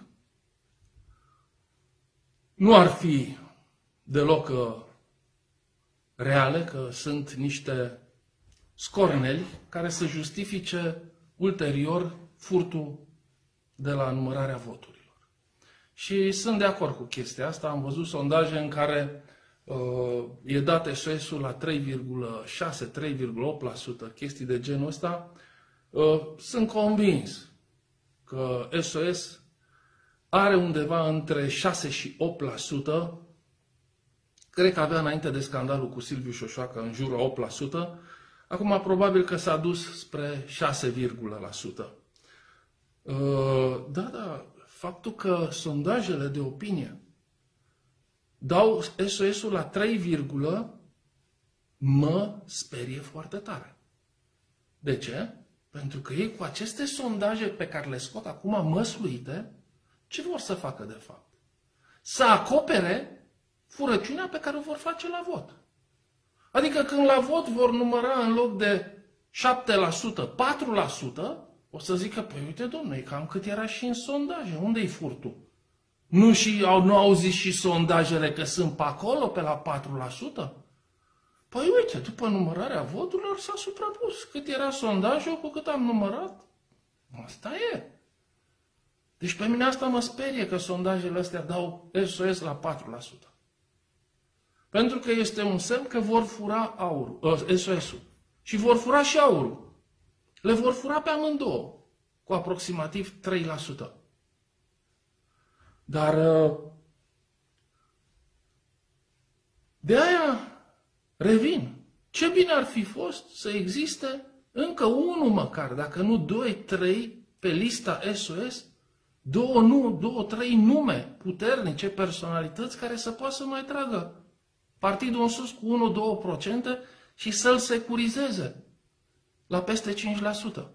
nu ar fi deloc reale, că sunt niște scorneli care să justifice ulterior furtul de la numărarea voturilor. Și sunt de acord cu chestia asta. Am văzut sondaje în care e dat SOS-ul la 3,6-3,8%, chestii de genul ăsta. Sunt convins că SOS are undeva între 6 și 8%. Cred că avea înainte de scandalul cu Silviu Șoșoacă în jurul 8%. Acum probabil că s-a dus spre 6,%. Da, faptul că sondajele de opinie dau SOS-ul la 3, mă sperie foarte tare. De ce? Pentru că ei cu aceste sondaje pe care le scot acum măsluite, ce vor să facă de fapt? Să acopere furăciunea pe care o vor face la vot. Adică când la vot vor număra în loc de 7%, 4%, o să zică, păi uite domnule, cam cât era și în sondaje, unde-i furtul? Nu au zis și sondajele că sunt pe acolo, pe la 4%? Păi uite, după numărarea voturilor s-a suprapus. Cât era sondajul cu cât am numărat, asta e. Deci pe mine asta mă sperie că sondajele astea dau SOS la 4%. Pentru că este un semn că vor fura SOS-ul. Și vor fura și aurul. Le vor fura pe amândouă, cu aproximativ 3%. Dar de aia revin. Ce bine ar fi fost să existe încă unul măcar, dacă nu 2, 3 pe lista SOS, 2, 3 nume puternice, personalități care să poată să mai tragă partidul în sus cu 1-2% și să-l securizeze la peste 5%.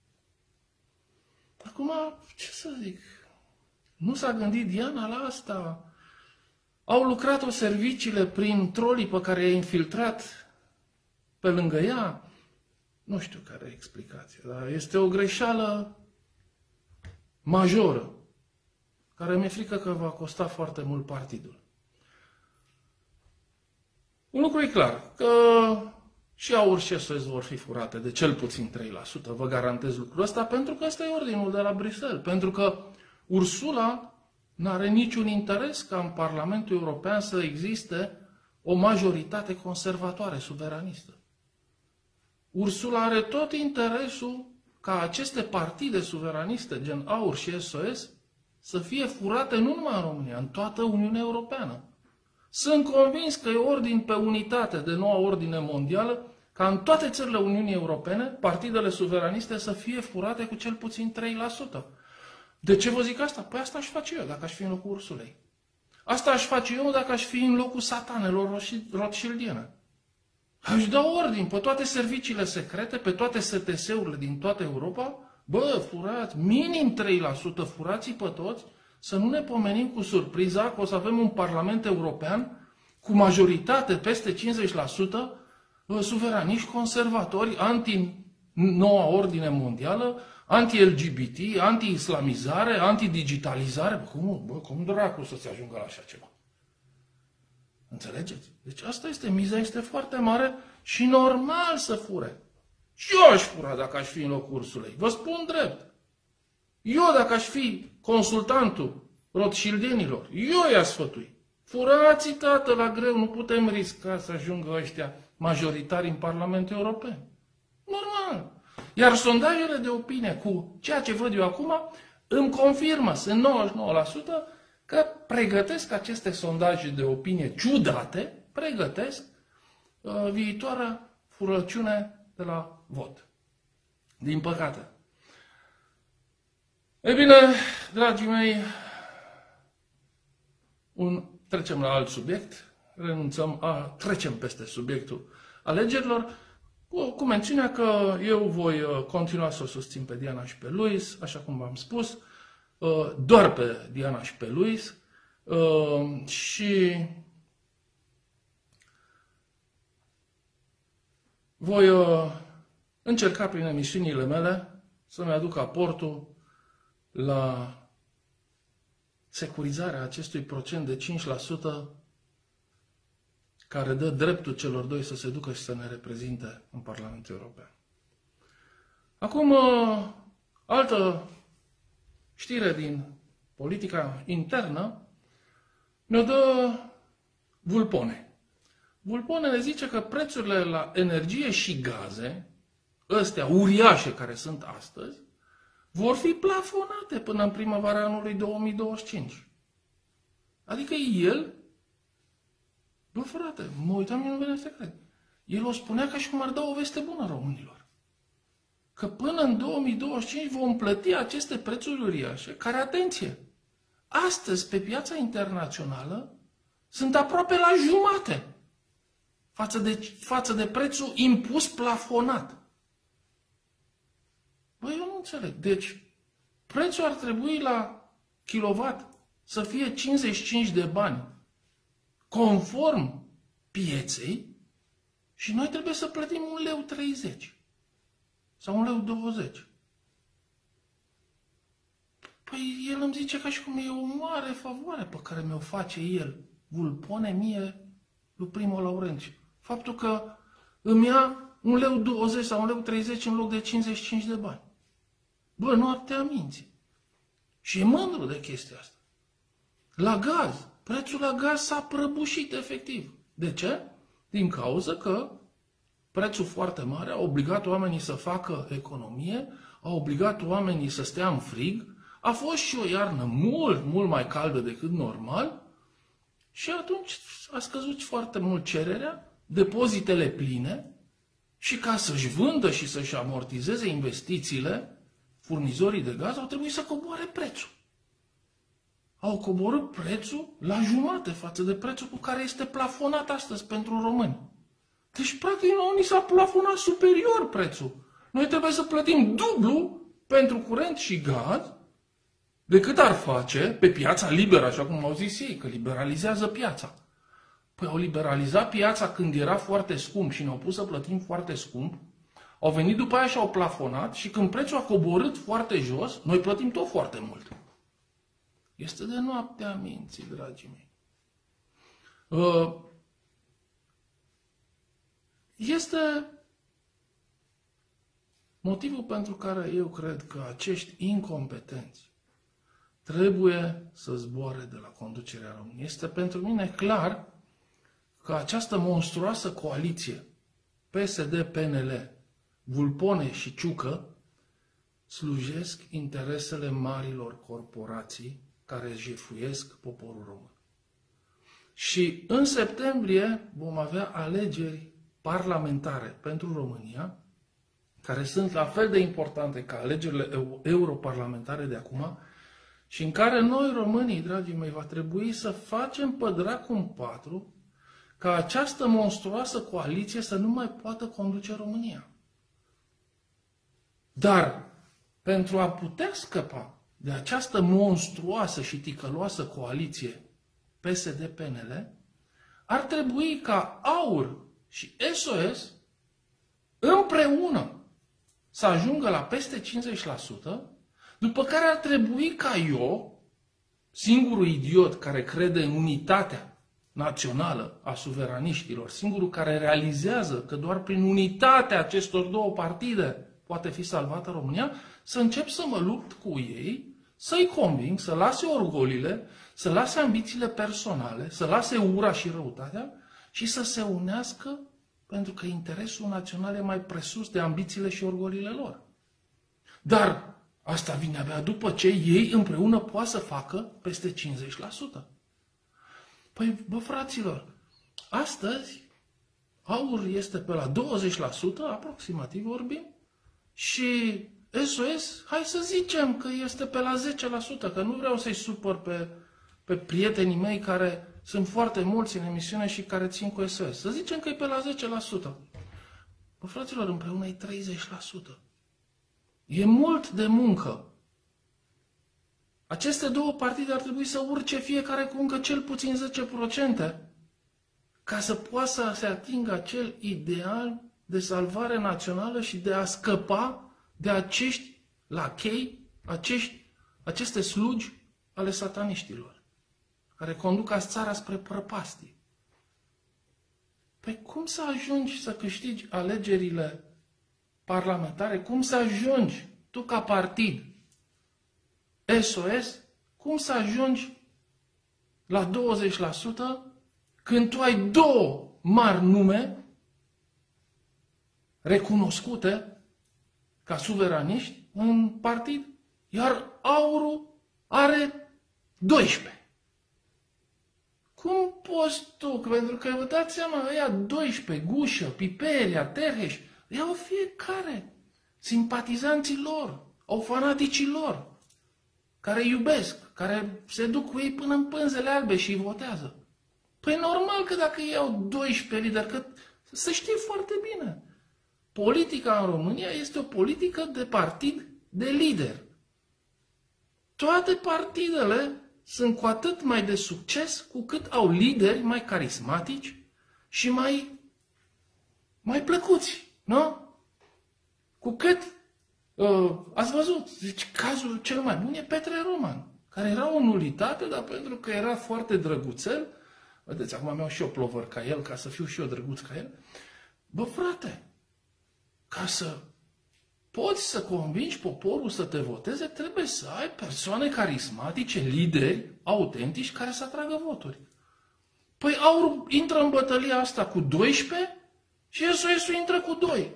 Acum, ce să zic, nu s-a gândit Diana la asta. Au lucrat-o serviciile prin trolii pe care i-a infiltrat pe lângă ea. Nu știu care e explicația, dar este o greșeală majoră, care mi-e frică că va costa foarte mult partidul. Un lucru e clar, că și aur și SOS vor fi furate de cel puțin 3%, vă garantez lucrul ăsta, pentru că ăsta e ordinul de la Bruxelles, pentru că Ursula n-are niciun interes ca în Parlamentul European să existe o majoritate conservatoare, suveranistă. Ursula are tot interesul ca aceste partide suveraniste, gen AUR și SOS, să fie furate nu numai în România, în toată Uniunea Europeană. Sunt convins că e ordin pe unitate de noua ordine mondială ca în toate țările Uniunii Europene partidele suveraniste să fie furate cu cel puțin 3%. De ce vă zic asta? Păi asta aș face eu dacă aș fi în locul Ursulei. Asta aș face eu dacă aș fi în locul satanelor rothschildiene. Aș da ordin pe toate serviciile secrete, pe toate STS-urile din toată Europa, bă, furați, minim 3%, furați-i pe toți, să nu ne pomenim cu surpriza că o să avem un Parlament European cu majoritate peste 50% suveraniști conservatori, anti-noua ordine mondială, anti-LGBT, anti-islamizare, anti-digitalizare. Cum dracu să se ajungă la așa ceva? Înțelegeți? Deci asta este, miza este foarte mare și normal să fure. Și eu aș fura dacă aș fi în locul Ursulei. Vă spun drept. Eu dacă aș fi consultantul rothschildenilor, eu i-aș sfătui. Furați-i, tată, la greu, nu putem risca să ajungă ăștia majoritari în Parlamentul European. Normal. Iar sondajele de opinie cu ceea ce văd eu acum îmi confirmă, sunt 99%, că pregătesc aceste sondaje de opinie ciudate, pregătesc viitoarea furăciune de la vot. Din păcate. Ei bine, dragii mei, trecem la alt subiect, trecem peste subiectul alegerilor, cu mențiunea că eu voi continua să o susțin pe Diana și pe Luis, așa cum v-am spus, doar pe Diana și pe Luis, și voi încerca prin emisiunile mele să-mi aduc aportul la securizarea acestui procent de 5% care dă dreptul celor doi să se ducă și să ne reprezinte în Parlamentul European. Acum, altă știre din politica internă ne dă Vulpone. Vulpone ne zice că prețurile la energie și gaze, ăstea uriașe care sunt astăzi, vor fi plafonate până în primăvara anului 2025. Adică el, bă frate, mă uitam, eu nu venea să cred. El o spunea ca și cum ar da o veste bună românilor. Că până în 2025 vom plăti aceste prețuri uriașe, care, atenție, astăzi pe piața internațională sunt aproape la jumate față de prețul impus plafonat. Băi, eu nu înțeleg. Deci, prețul ar trebui la kilowatt să fie 55 de bani, conform pieței, și noi trebuie să plătim 1,30 lei sau 1,20 lei. Păi el îmi zice ca și cum e o mare favoare pe care mi-o face el, Vulpone, mie, lui Primo Laurențiu. faptul că îmi ia 1,20 lei sau 1,30 lei în loc de 55 de bani. Bă, nu te aminți. Și e mândru de chestia asta. La gaz. Prețul la gaz s-a prăbușit efectiv. De ce? Din cauza că prețul foarte mare a obligat oamenii să facă economie, a obligat oamenii să stea în frig, a fost și o iarnă mult, mult mai caldă decât normal și atunci a scăzut foarte mult cererea, depozitele pline și ca să-și vândă și să-și amortizeze investițiile, furnizorii de gaz au trebuit să coboare prețul. Au coborât prețul la jumate față de prețul cu care este plafonat astăzi pentru români. Deci, practic, nouă ni s-a plafonat superior prețul. Noi trebuie să plătim dublu pentru curent și gaz decât ar face pe piața liberă, așa cum au zis ei, că liberalizează piața. Păi au liberalizat piața când era foarte scump și ne-au pus să plătim foarte scump, au venit după aia și au plafonat și când prețul a coborât foarte jos, noi plătim tot foarte mult. Este de noaptea minții, dragii mei. Este motivul pentru care eu cred că acești incompetenți trebuie să zboare de la conducerea României. Este pentru mine clar că această monstruoasă coaliție PSD-PNL, Vulpone și Ciucă slujesc interesele marilor corporații care jefuiesc poporul român. Și în septembrie vom avea alegeri parlamentare pentru România, care sunt la fel de importante ca alegerile europarlamentare de acum, și în care noi, românii, dragii mei, va trebui să facem pe dracu în patru ca această monstruoasă coaliție să nu mai poată conduce România. Dar, pentru a putea scăpa de această monstruoasă și ticăloasă coaliție PSD-PNL, ar trebui ca AUR și SOS împreună să ajungă la peste 50%, după care ar trebui ca eu, singurul idiot care crede în unitatea națională a suveraniștilor, singurul care realizează că doar prin unitatea acestor două partide poate fi salvată România, să încep să mă lupt cu ei, să-i conving, să lase orgolile, să lase ambițiile personale, să lase ura și răutatea și să se unească pentru că interesul național e mai presus de ambițiile și orgolile lor. Dar asta vine abia după ce ei împreună poate să facă peste 50%. Păi, bă, fraților, astăzi AUR este pe la 20%, aproximativ vorbim, și SOS, hai să zicem că este pe la 10%, că nu vreau să-i supăr pe prietenii mei care sunt foarte mulți în emisiune și care țin cu SOS. Să zicem că e pe la 10%. Bă, fraților, împreună e 30%. E mult de muncă. Aceste două partide ar trebui să urce fiecare cu încă cel puțin 10% ca să poată să se atingă acel ideal de salvare națională și de a scăpa de acești lachei, aceste slugi ale sataniștilor, care conduc țara spre prăpastie. Păi cum să ajungi să câștigi alegerile parlamentare? Cum să ajungi tu ca partid SOS? Cum să ajungi la 20% când tu ai două mari nume recunoscute ca suveraniști în partid, iar AUR-ul are 12. Cum poți tu? Pentru că vă dați seama, ăia 12, Gușă, Piperia, Terheș, iau fiecare simpatizanții lor, au fanaticii lor, care iubesc, care se duc cu ei până în pânzele albe și îi votează. Păi normal că dacă ei au 12 lideri, că să știi foarte bine, politica în România este o politică de partid de lider. Toate partidele sunt cu atât mai de succes cu cât au lideri mai carismatici și mai plăcuți, nu? Cu cât, ați văzut, deci cazul cel mai bun e Petre Roman, care era o nulitate, dar pentru că era foarte drăguțel, Vedeți, acum mi-au și eu plovăr ca el, ca să fiu și eu drăguț ca el. Bă, frate, ca să poți să convingi poporul să te voteze, trebuie să ai persoane carismatice, lideri autentici care să atragă voturi. Păi Aur intră în bătălia asta cu 12 și SOS-ul intră cu 2.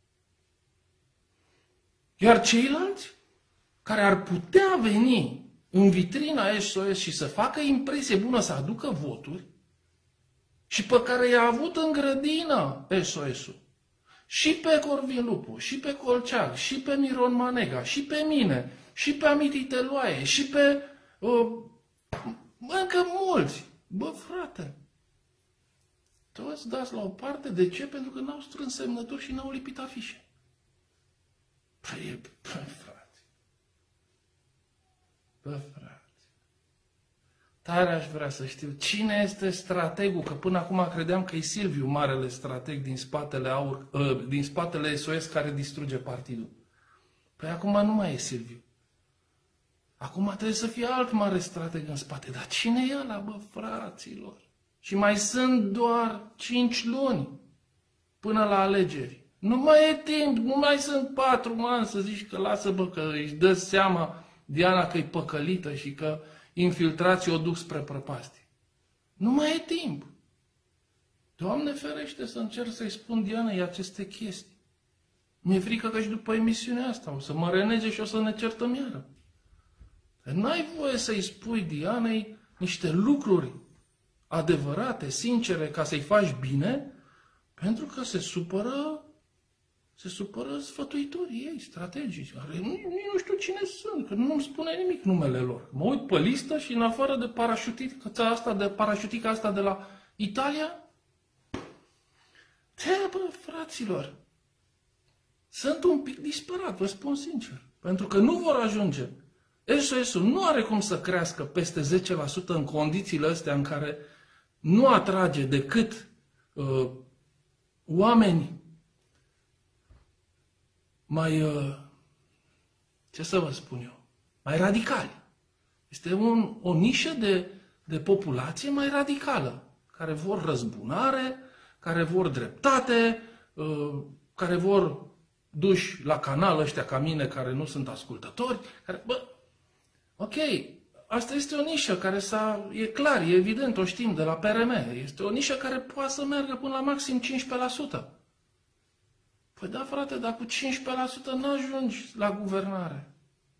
Iar ceilalți care ar putea veni în vitrina SOS și să facă impresie bună, să aducă voturi, și pe care i-a avut în grădină SOS-ul, și pe Corvin Lupu, și pe Colceag, și pe Miron Manega, și pe mine, și pe Amiti Teloae, și pe încă mulți. Bă, frate, toți dați la o parte. De ce? Pentru că n-au strâns semnături și n-au lipit afișe. Păi, frate. Bă, frate. Tare aș vrea să știu cine este strategul, că până acum credeam că e Silviu marele strateg din spatele SOS care distruge partidul. Păi acum nu mai e Silviu. Acum trebuie să fie alt mare strateg în spate. Dar cine e ăla, bă, fraților? Și mai sunt doar 5 luni până la alegeri. Nu mai e timp, nu mai sunt 4 ani să zici că lasă, bă, că își dă seama Diana că e păcălită și că infiltrații o duc spre prăpastie. Nu mai e timp. Doamne ferește să încerc să-i spun Dianei aceste chestii. Mi-e frică că și după emisiunea asta o să mă renege și o să ne certăm iară. N-ai voie să-i spui Dianei niște lucruri adevărate, sincere, ca să-i faci bine, pentru că se supără sfătuitorii ei, strategici. Nu știu cine sunt, că nu-mi spune nimic numele lor. Mă uit pe listă și în afară de parașutica asta de la Italia, bă, fraților, sunt un pic disperat, vă spun sincer. Pentru că nu vor ajunge. SOS-ul nu are cum să crească peste 10% în condițiile astea în care nu atrage decât oameni mai, ce să vă spun eu, mai radicali. Este o nișă de populație mai radicală, care vor răzbunare, care vor dreptate, care vor duși la canal ăștia ca mine, care nu sunt ascultători, care, bă, ok, asta este o nișă care e clar, e evident, o știm de la PRM. Este o nișă care poate să meargă până la maxim 15%. Păi da, frate, dar cu 15% nu ajungi la guvernare.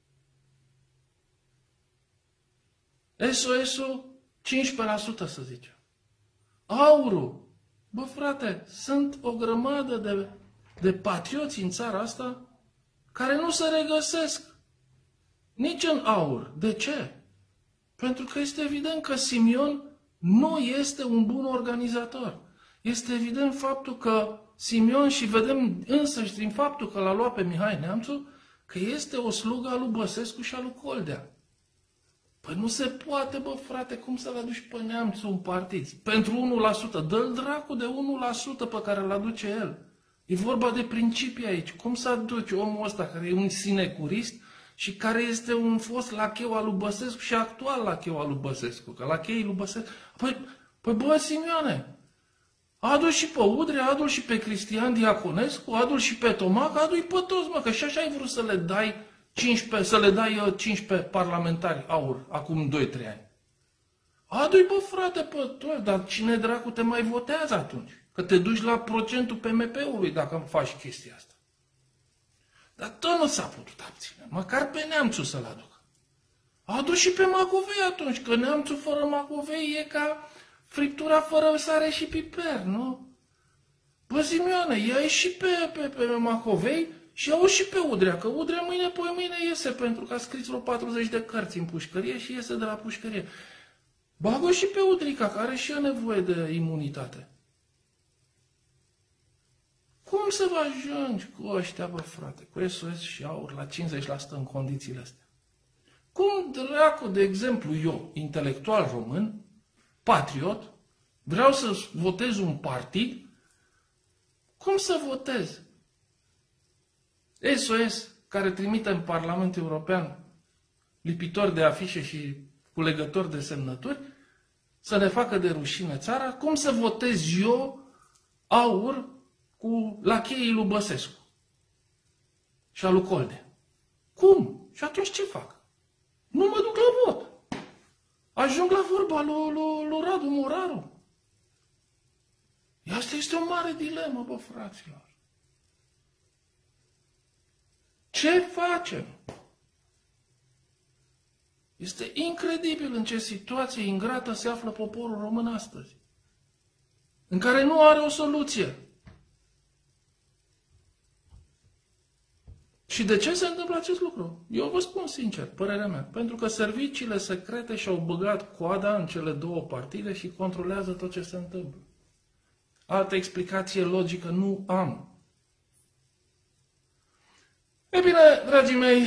SOS-ul, 15% să zicem. Aurul, bă, frate, sunt o grămadă de patrioți în țara asta care nu se regăsesc nici în Aur. De ce? Pentru că este evident că Simion nu este un bun organizator. Este evident faptul că Simion, și vedem însăși din faptul că l-a luat pe Mihai Neamțu, că este o slugă a lui Băsescu și a lui Coldea. Păi nu se poate, bă, frate, cum să-l aduci pe Neamțu un partid? Pentru 1%, dă-l dracu de 1% pe care îl aduce el. E vorba de principii aici. Cum să aduci omul ăsta care e un sinecurist și care este un fost lacheu al lui Băsescu și actual lacheu al lui Băsescu? Că lacheii lui Băsescu... Păi bă, Simioane, adu și pe Udrea, adu și pe Cristian Diaconescu, adu și pe Tomac, adu-i pe toți, mă, că și așa ai vrut să le dai 15 parlamentari Aur acum 2-3 ani. Adu-i, bă, frate, pe toți, dar cine dracu te mai votează atunci? Că te duci la procentul PMP-ului dacă faci chestia asta. Dar tot nu s-a putut abține, măcar pe Neamțu să-l aduc. Adu și pe Macovei atunci, că Neamțu fără Macovei e ca friptura fără sare și piper, nu? Bă, Simioane, ia-i și pe Macovei și ia-o și pe Udrea, că Udrea mâine iese pentru că a scris vreo 40 de cărți în pușcărie și iese de la pușcărie. Bagă și pe Udrica, care și ea nevoie de imunitate. Cum să vă ajungi cu ăștia, bă, frate, cu SOS și Aur la 50% în condițiile astea? Cum dracu, de exemplu, eu, intelectual român, patriot, vreau să votez un partid, cum să votez? SOS, care trimite în Parlamentul European lipitori de afișe și culegători de semnături, să le facă de rușine țara, cum să votez eu aur cu lacheii lui Băsescu și a lui Colde? Cum? Și atunci ce fac? Nu mă duc la vot. Ajung la vorba lui Radu Moraru. Asta este o mare dilemă, bă, fraților. Ce facem? Este incredibil în ce situație ingrată se află poporul român astăzi, în care nu are o soluție. Și de ce se întâmplă acest lucru? Eu vă spun sincer, părerea mea. Pentru că serviciile secrete și-au băgat coada în cele două partide și controlează tot ce se întâmplă. Altă explicație logică nu am. E bine, dragii mei,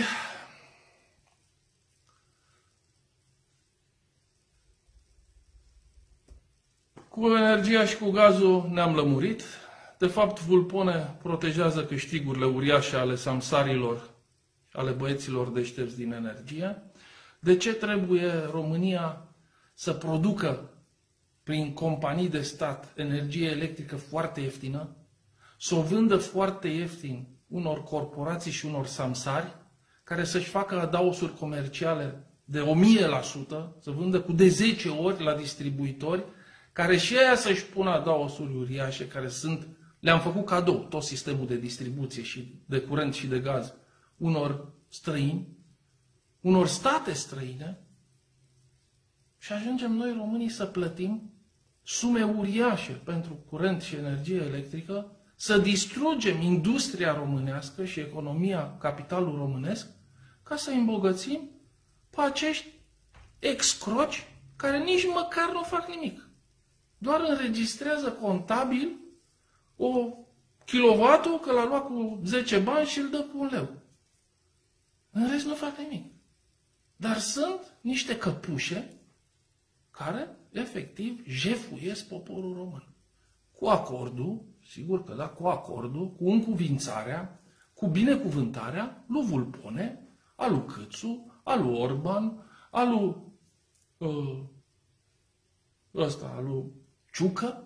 cu energia și cu gazul ne-am lămurit. De fapt, Vulpone protejează câștigurile uriașe ale samsarilor, ale băieților deștepți din energie. De ce trebuie România să producă prin companii de stat energie electrică foarte ieftină, să o vândă foarte ieftin unor corporații și unor samsari, care să-și facă adaosuri comerciale de 1000%, să vândă cu de 10 ori la distribuitori, care și aia să-și pună adaosuri uriașe, care sunt, le-am făcut cadou, tot sistemul de distribuție și de curent și de gaz, unor străini, unor state străine, și ajungem noi românii să plătim sume uriașe pentru curent și energie electrică, să distrugem industria românească și economia, capitalul românesc, ca să îmbogățim pe acești excroci care nici măcar nu fac nimic. Doar înregistrează contabil o kilovatul că l-a luat cu 10 bani și îl dă cu 1 leu. În rest nu fac nimic. Dar sunt niște căpușe care, efectiv, jefuiesc poporul român. Cu acordul, sigur că da, cu acordul, cu încuvințarea, cu binecuvântarea lui Vulpone, a lui Câțu, a lui Orban, a lui a lui Ciucă.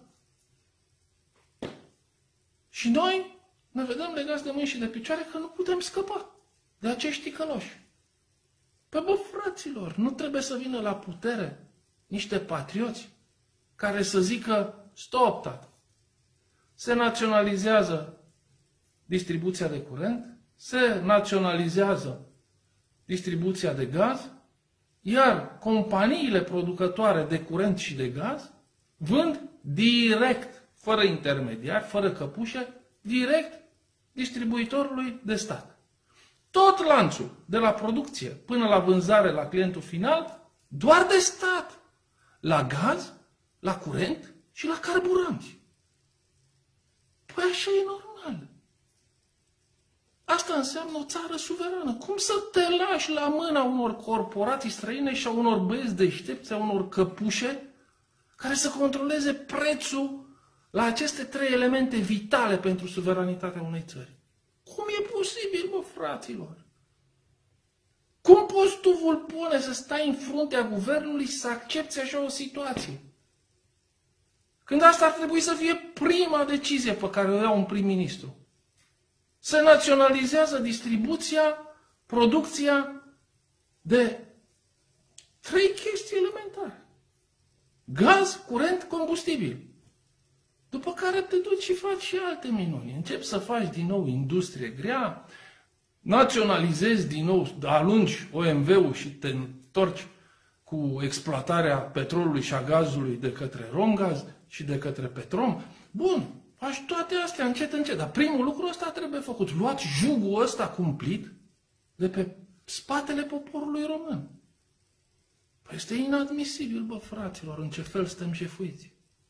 Și noi ne vedem legați de mâini și de picioare că nu putem scăpa de acești ticăloși. Păi bă, fraților, nu trebuie să vină la putere niște patrioți care să zică stop, tată. Se naționalizează distribuția de curent, se naționalizează distribuția de gaz, iar companiile producătoare de curent și de gaz vând direct, fără intermediari, fără căpușe, direct distribuitorului de stat. Tot lanțul, de la producție până la vânzare la clientul final, doar de stat. La gaz, la curent și la carburanți. Păi așa e normal. Asta înseamnă o țară suverană. Cum să te lași la mâna unor corporații străine și a unor băieți deștepți, a unor căpușe, care să controleze prețul la aceste 3 elemente vitale pentru suveranitatea unei țări? Cum e posibil, bă, fraților? Cum poți tu, Vulpone, să stai în fruntea guvernului și să accepți așa o situație? Când asta ar trebui să fie prima decizie pe care o ia un prim-ministru. Se naționalizează distribuția, producția de 3 chestii elementare. Gaz, curent, combustibil. După care te duci și faci și alte minuni. Începi să faci din nou industrie grea, naționalizezi din nou, alungi OMV-ul și te întorci cu exploatarea petrolului și a gazului de către Romgaz și de către Petrom. Bun, faci toate astea încet, încet. Dar primul lucru ăsta trebuie făcut. Luați jugul ăsta cumplit de pe spatele poporului român. Păi este inadmisibil, bă, fraților, în ce fel suntem jefuiți.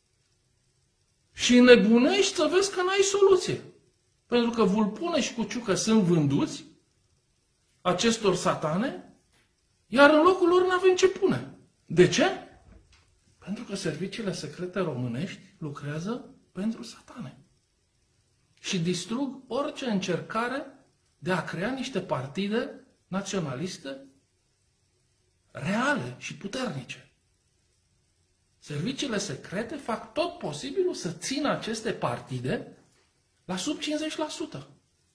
Și nebunești să vezi că n-ai soluție. Pentru că Vulpone și Cuciucă sunt vânduți acestor satane, iar în locul lor n-avem ce pune. De ce? Pentru că serviciile secrete românești lucrează pentru satane. Și distrug orice încercare de a crea niște partide naționaliste reale și puternice. serviciile secrete fac tot posibilul să țină aceste partide la sub 50%.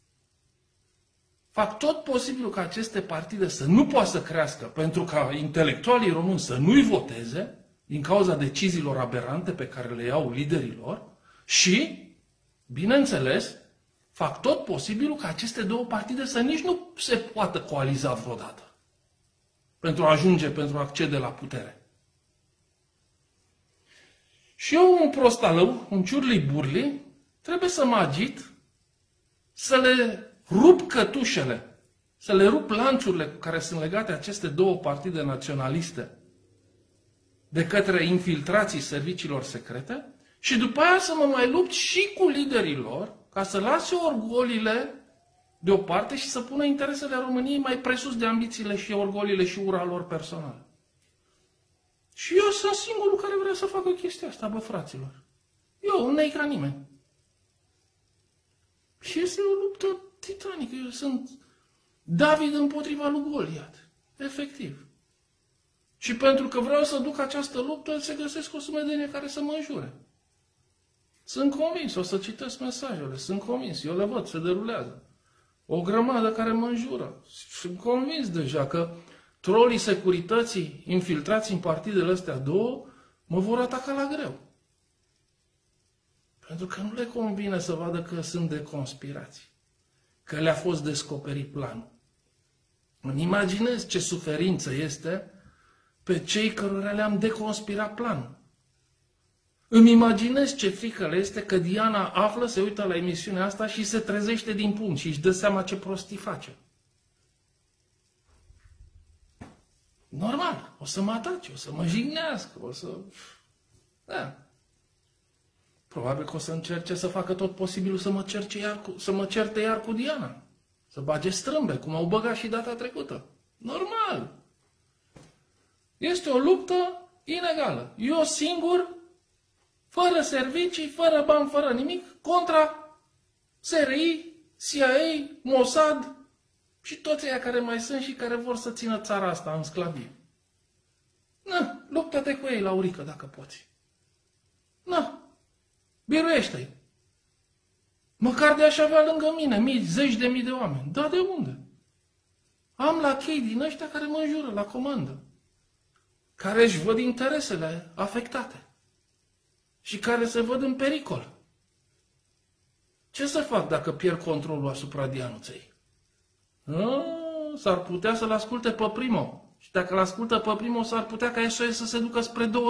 Fac tot posibilul ca aceste partide să nu poată să crească pentru ca intelectualii români să nu-i voteze din cauza deciziilor aberante pe care le iau liderilor și, bineînțeles, fac tot posibilul ca aceste două partide să nici nu se poată coaliza vreodată pentru a accede la putere. Și eu, un prostalău, un ciurli-burli, trebuie să mă agit, să le rup cătușele, să le rup lanțurile cu care sunt legate aceste două partide naționaliste de către infiltrații serviciilor secrete și după aia să mă mai lupt și cu liderii lor ca să lase orgolile deoparte și să pună interesele României mai presus de ambițiile și orgolile și ura lor personală. Și eu sunt singurul care vrea să facă chestia asta, bă, fraților. Eu, nu-i ca nimeni. Și este o luptă titanică. Eu sunt David împotriva lui Goliat. Efectiv. Și pentru că vreau să duc această luptă, se găsesc o sumedenie care să mă înjure. Sunt convins, o să citesc mesajele, sunt convins, eu le văd, se derulează. O grămadă care mă înjură. Sunt convins deja că trolii securității infiltrați în partidele astea două mă vor ataca la greu. Pentru că nu le convine să vadă că sunt de conspirații. Că le-a fost descoperit planul. Îmi imaginez ce suferință este pe cei cărora le-am deconspirat planul. Îmi imaginez ce frică le este că Diana află, se uită la emisiunea asta și se trezește din pumn și își dă seama ce prostii face. Normal, o să mă atace, o să mă jignească, o să... Da. Probabil că o să încerce să facă tot posibilul să mă certe iar cu Diana. Să bage strâmbe, cum au băgat și data trecută. Normal. Este o luptă inegală. Eu singur, fără servicii, fără bani, fără nimic, contra SRI, CIA, Mossad și toți aia care mai sunt și care vor să țină țara asta în sclavie. Na, luptă-te cu ei, Laurică, dacă poți. Na, biruiește-i. Măcar de aș avea lângă mine mii, zeci de mii de oameni. Da, de unde? Am lachei din ăștia care mă înjură la comandă. Care își văd interesele afectate. Și care se văd în pericol. Ce să fac dacă pierd controlul asupra Dianuței? S-ar putea să-l asculte pe Primo. Și dacă l-ascultă pe Primo, s-ar putea ca SOS să se ducă spre 20-25%.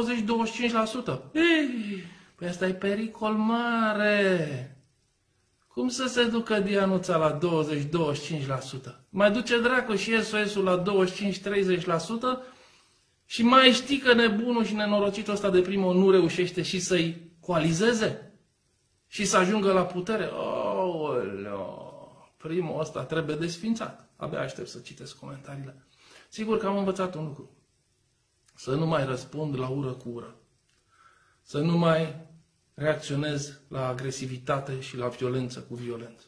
Păi asta e pericol mare. Cum să se ducă Dianuța la 20-25%? Mai duce dracu și SOS-ul la 25-30% și mai știi că nebunul și nenorocitul ăsta de Primo nu reușește și să-i coalizeze? Și să ajungă la putere? Aoleo, Primo ăsta trebuie desfințat. Abia aștept să citesc comentariile. Sigur că am învățat un lucru. Să nu mai răspund la ură cu ură. Să nu mai reacționez la agresivitate și la violență cu violență.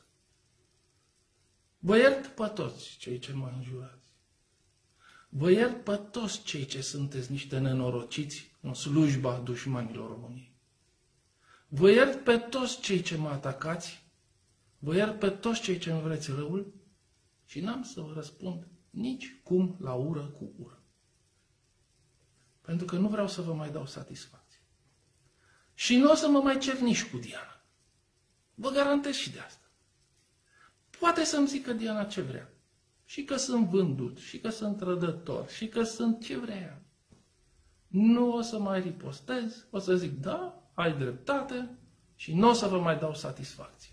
Vă iert pe toți cei ce mă înjurați. Vă iert pe toți cei ce sunteți niște nenorociți în slujba dușmanilor României. Vă iert pe toți cei ce mă atacați. Vă iert pe toți cei ce îmi vreți răul și n-am să vă răspund nici cum la ură cu ură. Pentru că nu vreau să vă mai dau satisfacție. Și nu o să mă mai cer nici cu Diana. Vă garantez și de asta. Poate să-mi zică Diana ce vrea. Și că sunt vândut, și că sunt trădător, și că sunt ce vrea. Nu o să mai ripostez, o să zic da, ai dreptate și nu o să vă mai dau satisfacție.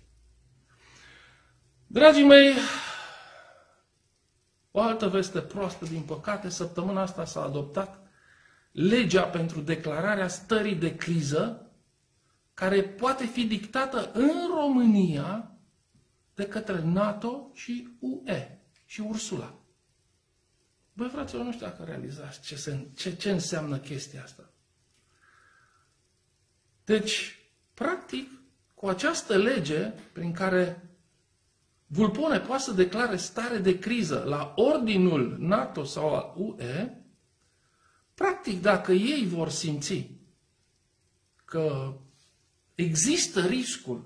Dragii mei, o altă veste proastă, din păcate, săptămâna asta s-a adoptat legea pentru declararea stării de criză, care poate fi dictată în România de către NATO și UE și Ursula. Băi, fraților, nu știu dacă realizați ce înseamnă chestia asta. Deci, practic, cu această lege prin care Vulpone poate să declare stare de criză la ordinul NATO sau al UE, practic, dacă ei vor simți că există riscul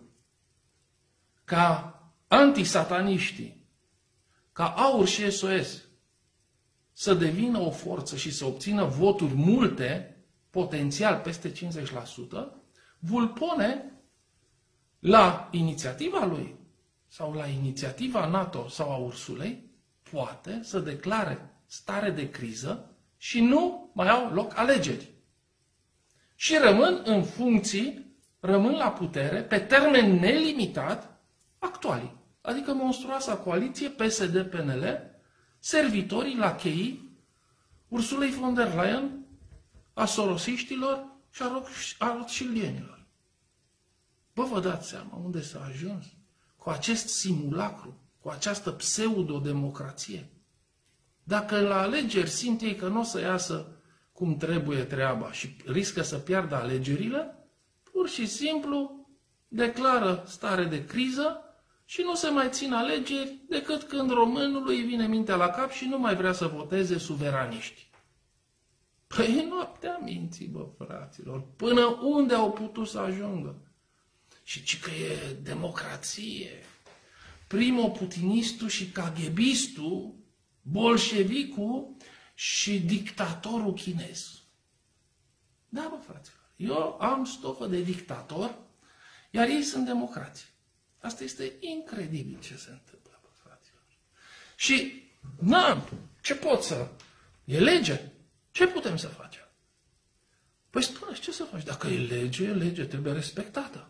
ca antisataniștii, ca AUR și SOS să devină o forță și să obțină voturi multe, potențial peste 50%, Vulpone, la inițiativa lui sau la inițiativa NATO sau a Ursulei, poate să declare stare de criză și nu mai au loc alegeri. Și rămân în funcții, rămân la putere, pe termen nelimitat, actualii. Adică monstruoasa coaliție PSD-PNL, servitorii la cheii Ursulei von der Leyen, a sorosiștilor și a rothschildienilor. Bă, vă dați seama unde s-a ajuns? Cu acest simulacru, cu această pseudo-democrație. Dacă la alegeri simt ei că nu o să iasă cum trebuie treaba și riscă să piardă alegerile, pur și simplu declară stare de criză și nu se mai țin alegeri decât când românului îi vine mintea la cap și nu mai vrea să voteze suveraniști. Păi noaptea minții, bă, fraților, până unde au putut să ajungă? Și ci că e democrație. Primo-putinistul și KGB-istul, bolșevicul și dictatorul chinez. Da, bă, fraților, eu am stofă de dictator, iar ei sunt democrații. Asta este incredibil ce se întâmplă, bă, fraților. Și, ce pot să... E lege. Ce putem să facem? Păi spune-și, ce să faci? Dacă e lege, trebuie respectată.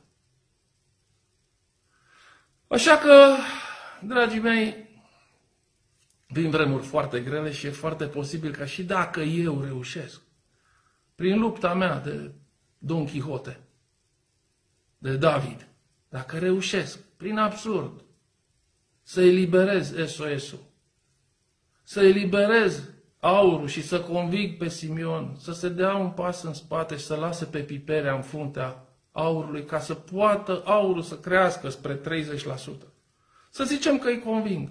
Așa că, dragii mei, vin vremuri foarte grele și e foarte posibil ca și dacă eu reușesc, prin lupta mea de Don Quixote, de David, dacă reușesc, prin absurd, să eliberez SOS-ul, să eliberez AUR-ul și să conving pe Simion să se dea un pas în spate și să lase pe Piperea în fruntea AUR-ului ca să poată AUR-ul să crească spre 30%. Să zicem că îi conving.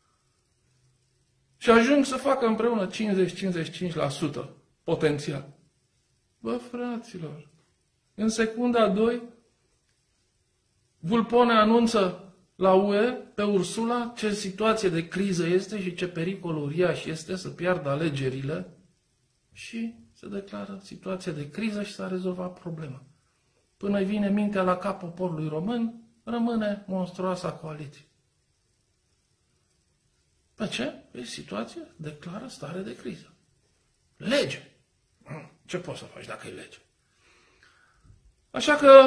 Și ajung să facă împreună 50-55% potențial. Bă, fraților, în secunda 2, Vulpone anunță la UE, pe Ursula, ce situație de criză este și ce pericol uriaș este să piardă alegerile și se declară situație de criză și s-a rezolvat problema. Până îi vine mintea la cap poporului român, rămâne monstruoasa coaliție. Pe ce? Pe situație declară stare de criză. Lege. Ce poți să faci dacă e lege? Așa că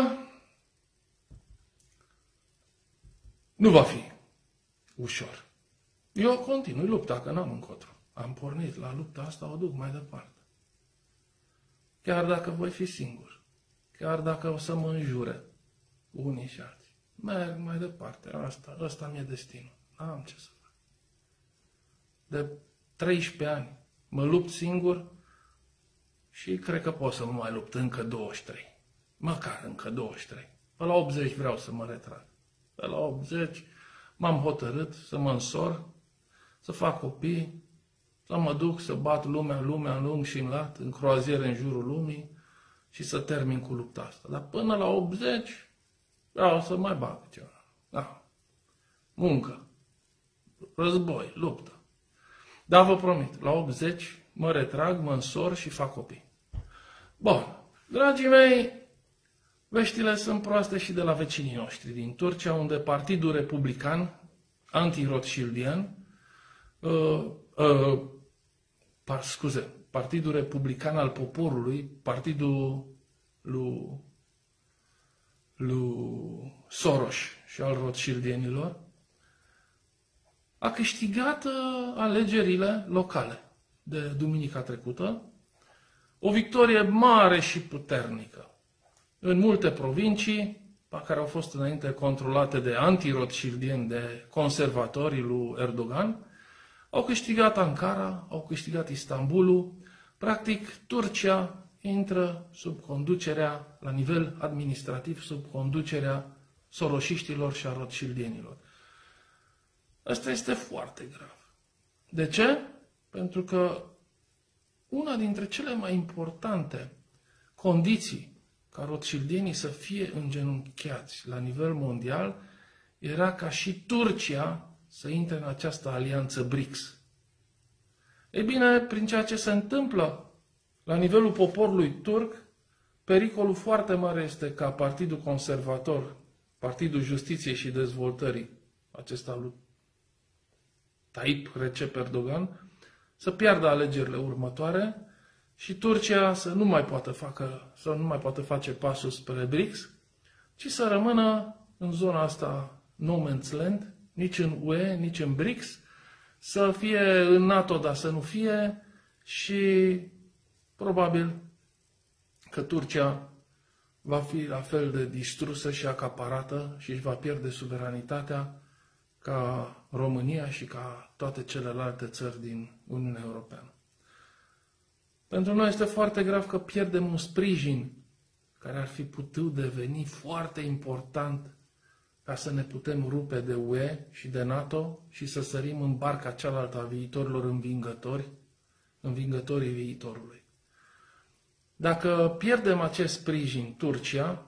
nu va fi ușor. Eu continui lupta, că n-am încotro. Am pornit la lupta asta, o duc mai departe. Chiar dacă voi fi singur. Chiar dacă o să mă înjure unii și alții. Merg mai departe. Ăsta mi-e destinul. N-am ce să fac. De 13 ani mă lupt singur și cred că pot să mă mai lupt încă 23. Măcar încă 23. Pe la 80 vreau să mă retrag. Pe la 80 m-am hotărât să mă însor, să fac copii, să mă duc să bat lumea în lung și în lat, în croaziere în jurul lumii și să termin cu lupta asta. Dar până la 80 vreau să mai bag ceva. Da. Muncă, război, luptă. Dar vă promit, la 80 mă retrag, mă însor și fac copii. Bun, dragii mei, veștile sunt proaste și de la vecinii noștri din Turcia, unde Partidul Republican, anti-rothschildian, Partidul Republican al Poporului, partidul lui Soros și al rothschildienilor, a câștigat alegerile locale de duminica trecută, o victorie mare și puternică. În multe provincii, care au fost înainte controlate de anti-rothschildieni, de conservatorii lui Erdogan, au câștigat Ankara, au câștigat Istanbulul. Practic, Turcia intră sub conducerea, la nivel administrativ, sub conducerea sorosiștilor și a rothschildienilor. Asta este foarte grav. De ce? Pentru că una dintre cele mai importante condiții ca rothschildienii să fie îngenunchiați la nivel mondial era ca și Turcia să intre în această alianță BRICS. Ei bine, prin ceea ce se întâmplă la nivelul poporului turc, pericolul foarte mare este ca Partidul Conservator, Partidul Justiției și Dezvoltării, acesta lui Tayyip Recep Erdogan, să piardă alegerile următoare și Turcia să nu mai poată face pasul spre BRICS, ci să rămână în zona asta no man's land, nici în UE, nici în BRICS, să fie în NATO, dar să nu fie, și probabil că Turcia va fi la fel de distrusă și acaparată și își va pierde suveranitatea ca România și ca toate celelalte țări din Uniunea Europeană. Pentru noi este foarte grav că pierdem un sprijin care ar fi putut deveni foarte important ca să ne putem rupe de UE și de NATO și să sărim în barca cealaltă a viitorilor învingătorii viitorului. Dacă pierdem acest sprijin, Turcia,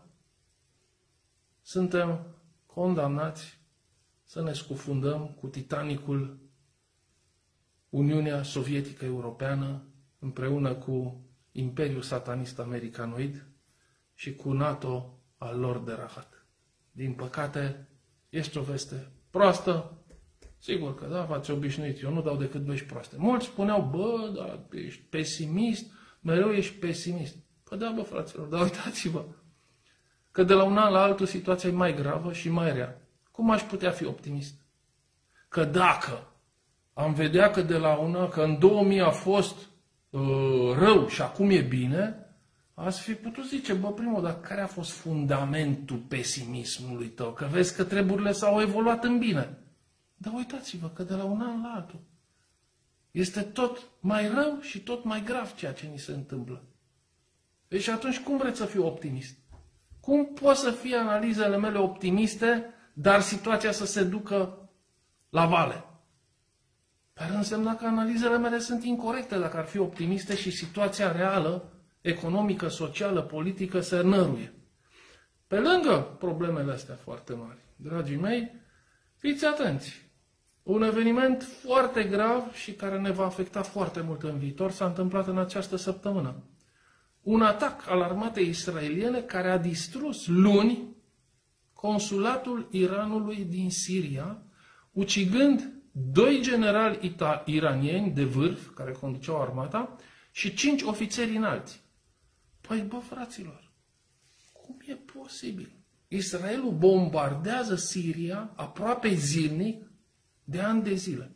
suntem condamnați să ne scufundăm cu Titanicul Uniunea Sovietică Europeană împreună cu Imperiul Satanist Americanoid și cu NATO al lor de rahat. Din păcate, este o veste proastă. Sigur că da, v-ați obișnuit, eu nu dau decât vești proaste. Mulți spuneau, bă, dar ești pesimist, mereu ești pesimist. Păi da, bă, fraților, dar uitați-vă că de la un an la altul situația e mai gravă și mai rea. Cum aș putea fi optimist? Că dacă am vedea că că în 2000 a fost rău și acum e bine, ați fi putut zice, bă, primul, dar care a fost fundamentul pesimismului tău? Că vezi că treburile s-au evoluat în bine. Dar uitați-vă că de la un an la altul este tot mai rău și tot mai grav ceea ce ni se întâmplă. Deci atunci cum vreți să fiu optimist? Cum pot să fie analizele mele optimiste, dar situația să se ducă la vale? Ar însemna că analizele mele sunt incorecte dacă ar fi optimiste și situația reală, economică, socială, politică se năruie. Pe lângă problemele astea foarte mari, dragii mei, fiți atenți. Un eveniment foarte grav și care ne va afecta foarte mult în viitor s-a întâmplat în această săptămână. Un atac al armatei israeliene care a distrus luni consulatul Iranului din Siria, ucigând 2 generali iranieni de vârf care conduceau armata și 5 ofițeri înalți. Păi, bă, fraților, cum e posibil? Israelul bombardează Siria aproape zilnic de ani de zile.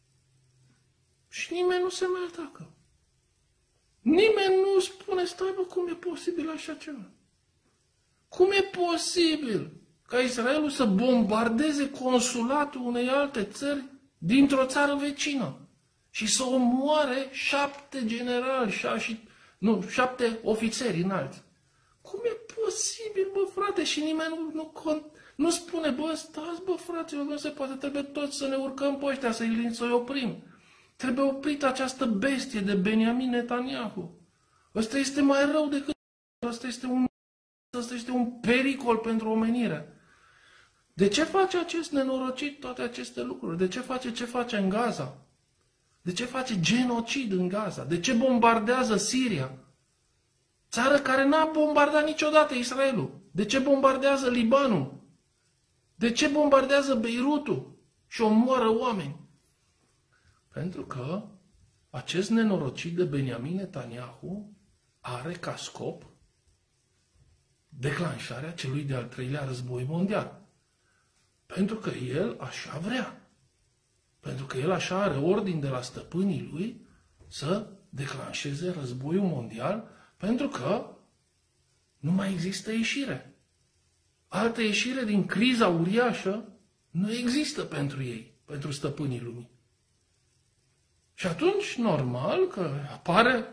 Și nimeni nu se mai atacă. Nimeni nu spune, stai, bă, cum e posibil așa ceva? Cum e posibil ca Israelul să bombardeze consulatul unei alte țări dintr-o țară vecină și să omoare 7 generali, 7 ofițeri înalți? Cum e posibil, bă, frate? Și nimeni nu spune, bă, stați, bă, fraților, nu se poate, trebuie toți să ne urcăm pe ăștia, să-i oprim. Trebuie oprit această bestie de Benjamin Netanyahu. Ăsta este mai rău decât... Ăsta este un pericol pentru omenire. De ce face acest nenorocit toate aceste lucruri? De ce face ce face în Gaza? De ce face genocid în Gaza? De ce bombardează Siria? Țară care n-a bombardat niciodată Israelul. De ce bombardează Libanul? De ce bombardează Beirutul și omoară oameni? Pentru că acest nenorocit de Benjamin Netanyahu are ca scop declanșarea celui de-al 3-lea război mondial. Pentru că el așa vrea. Pentru că el așa are ordin de la stăpânii lui să declanșeze războiul mondial, pentru că nu mai există ieșire. Altă ieșire din criza uriașă nu există pentru ei, pentru stăpânii lumii. Și atunci, normal că apare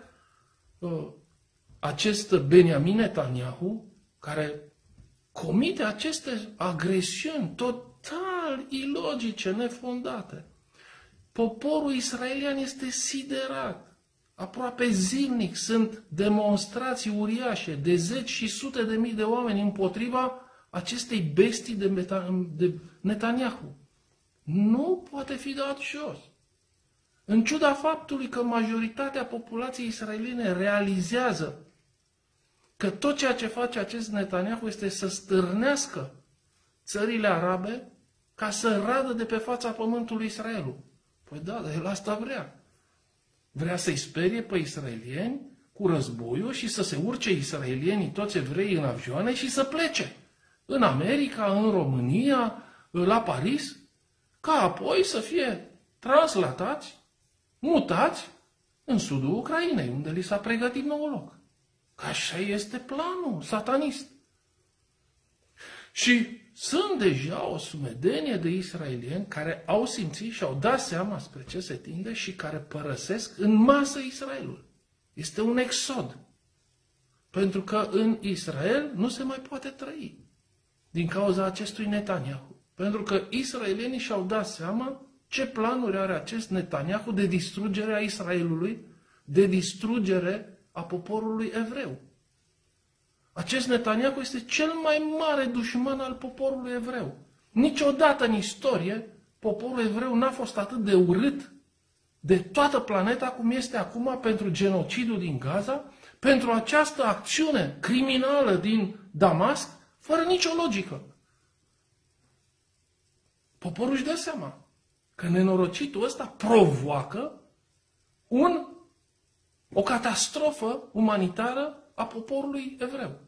acest Benjamin Netanyahu care comite aceste agresiuni total ilogice, nefondate. Poporul israelian este siderat. Aproape zilnic sunt demonstrații uriașe de zeci și sute de mii de oameni împotriva acestei bestii de Netanyahu. Nu poate fi dat jos. În ciuda faptului că majoritatea populației israeliene realizează că tot ceea ce face acest Netanyahu este să stârnească țările arabe ca să radă de pe fața pământului Israelul. Păi da, dar el asta vrea. Vrea să-i sperie pe israelieni cu războiul și să se urce israelienii, toți evrei, în avioane și să plece. În America, în România, la Paris, ca apoi să fie translatați, mutați în sudul Ucrainei, unde li s-a pregătit nou loc. Că așa este planul satanist. Și sunt deja o sumedenie de israelieni care au simțit și au dat seama spre ce se tinde și care părăsesc în masă Israelul. Este un exod. Pentru că în Israel nu se mai poate trăi din cauza acestui Netanyahu. Pentru că israelienii și-au dat seama ce planuri are acest Netanyahu de distrugere a Israelului, de distrugere a poporului evreu. Acest Netanyahu este cel mai mare dușman al poporului evreu. Niciodată în istorie poporul evreu n-a fost atât de urât de toată planeta cum este acum pentru genocidul din Gaza, pentru această acțiune criminală din Damasc, fără nicio logică. Poporul își dă seama că nenorocitul ăsta provoacă o catastrofă umanitară a poporului evreu.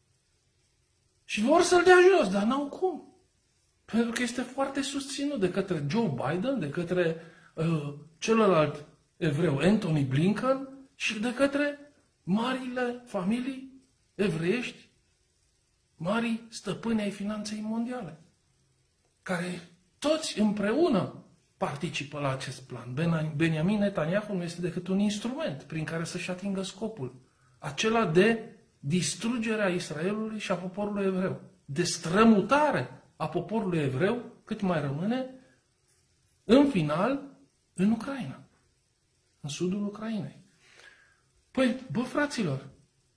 Și vor să-l dea jos, dar n-au cum. Pentru că este foarte susținut de către Joe Biden, de către celălalt evreu Anthony Blinken și de către marile familii evreiești, marii stăpâni ai finanței mondiale, care toți împreună participă la acest plan. Benjamin Netanyahu nu este decât un instrument prin care să-și atingă scopul, acela de distrugerea Israelului și a poporului evreu, de strămutare a poporului evreu, cât mai rămâne, în final, în Ucraina, în sudul Ucrainei. Păi, bă, fraților,